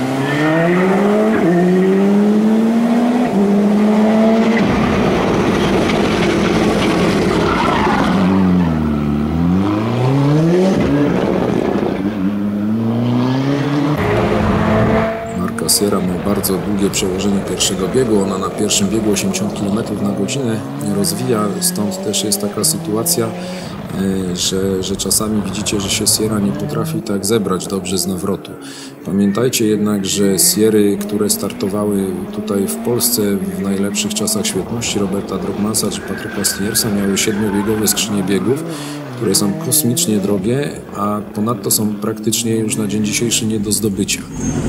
Sierra ma bardzo długie przełożenie pierwszego biegu. Ona na pierwszym biegu osiemdziesiąt kilometrów na godzinę rozwija, stąd też jest taka sytuacja, że, że czasami widzicie, że się Sierra nie potrafi tak zebrać dobrze z nawrotu. Pamiętajcie jednak, że Sierry, które startowały tutaj w Polsce w najlepszych czasach świetności Roberta Drogmasa czy Patryka Stiersa, miały siedmiobiegowe skrzynie biegów, które są kosmicznie drogie, a ponadto są praktycznie już na dzień dzisiejszy nie do zdobycia.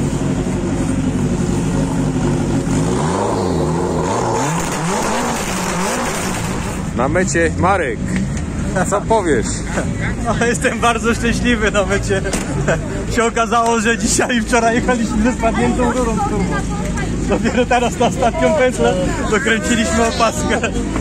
Na mecie Marek, co powiesz? No, jestem bardzo szczęśliwy na mecie. Się okazało, że dzisiaj i wczoraj jechaliśmy ze spadniętą rurą z turbo. Dopiero teraz na ostatnią pętlę dokręciliśmy opaskę.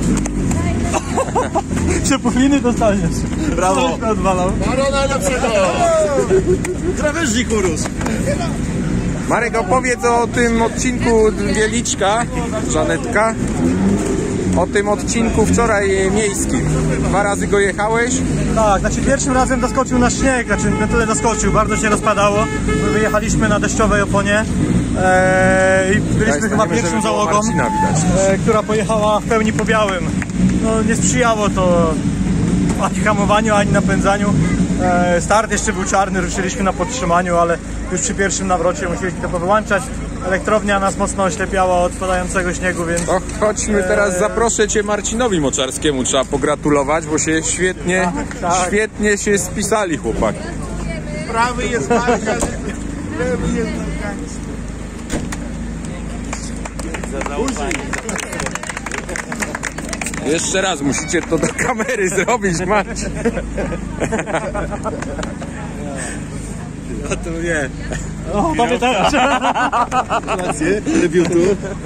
Przepuchliny dostaniesz. Brawo! Odwalał. Marona do przodu! Krawężnik urósł. Marek, opowiedz o tym odcinku Wieliczka, Żanetka. O tym odcinku wczoraj miejskim. Dwa razy go jechałeś? Tak, znaczy pierwszym razem zaskoczył na śnieg, znaczy na tyle zaskoczył, bardzo się rozpadało. My wyjechaliśmy na deszczowej oponie eee, i byliśmy ja chyba pierwszą załogą, e, która pojechała w pełni po białym. No nie sprzyjało to ani hamowaniu, ani napędzaniu. E, start jeszcze był czarny, ruszyliśmy na podtrzymaniu, ale już przy pierwszym nawrocie musieliśmy to powyłączać. Elektrownia nas mocno oślepiała od spadającego śniegu, więc... O, chodźmy teraz, zaproszę Cię Marcinowi Moczarskiemu, trzeba pogratulować, bo się świetnie, tak, tak. świetnie się spisali chłopaki. Prawy jest Marka, lewy jest Marka. Jeszcze raz musicie to do kamery zrobić, Marcin. No to nie. O, tobie też. Gratulacje, debiutu.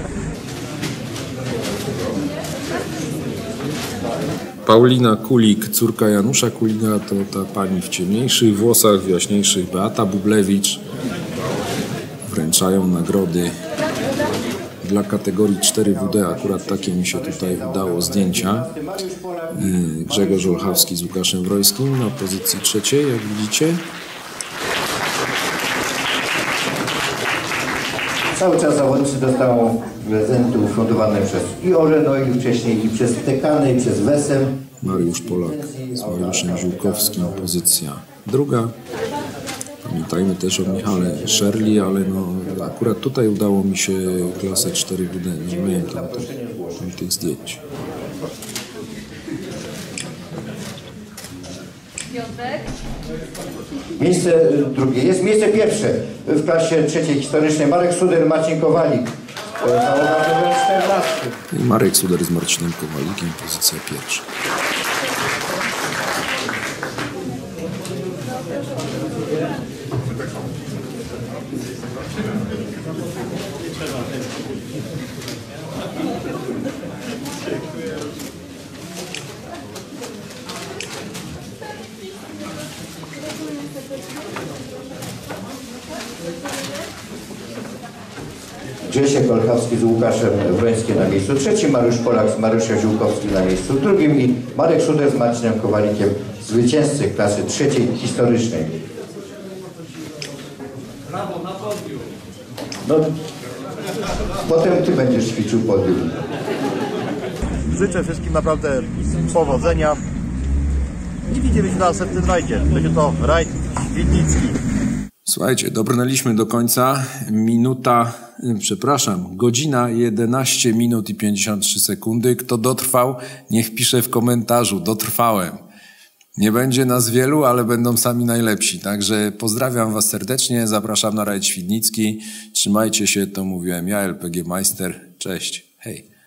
Paulina Kulik, córka Janusza Kulika, to ta pani w ciemniejszych włosach, w jaśniejszych Beata Bublewicz. Wręczają nagrody dla kategorii cztery W D. Akurat takie mi się tutaj udało zdjęcia. Grzegorz Olchowski z Łukaszem Wrojskim na pozycji trzeciej, jak widzicie. Cały czas zawodnicy dostają prezenty ufundowane przez i Orzeno, i wcześniej i przez Tekanę, i przez Wesem. Mariusz Polak z Mariuszem Ziółkowskim, pozycja druga. Pamiętajmy też o Michale Szerli, ale no, akurat tutaj udało mi się klasę cztery W D. Nie miałem tam tych, tam tych zdjęć. Miejsce drugie. Jest miejsce pierwsze w klasie trzeciej historycznej. Marek Suder, Marcin Kowalik. I Marek Suder z Marcinem Kowalikiem, pozycja pierwsza. Grzesiek Olchowski z Łukaszem Wrońskim na miejscu trzecim, Mariusz Polak z Mariuszem Ziółkowskim na miejscu drugim i Marek Suder z Marcinem Kowalikiem, zwycięzcy klasy trzeciej historycznej. Brawo, na podium. No, potem ty będziesz ćwiczył podium. Życzę wszystkim naprawdę powodzenia i widzimy się na następnym rajdzie. Będzie to rajd świdnicki. Słuchajcie, dobrnęliśmy do końca. Minuta, przepraszam, godzina jedenaście minut i pięćdziesiąt trzy sekundy. Kto dotrwał, niech pisze w komentarzu. Dotrwałem. Nie będzie nas wielu, ale będą sami najlepsi. Także pozdrawiam was serdecznie, zapraszam na rajd Świdnicki. Trzymajcie się, to mówiłem ja, L P G Majster. Cześć, hej.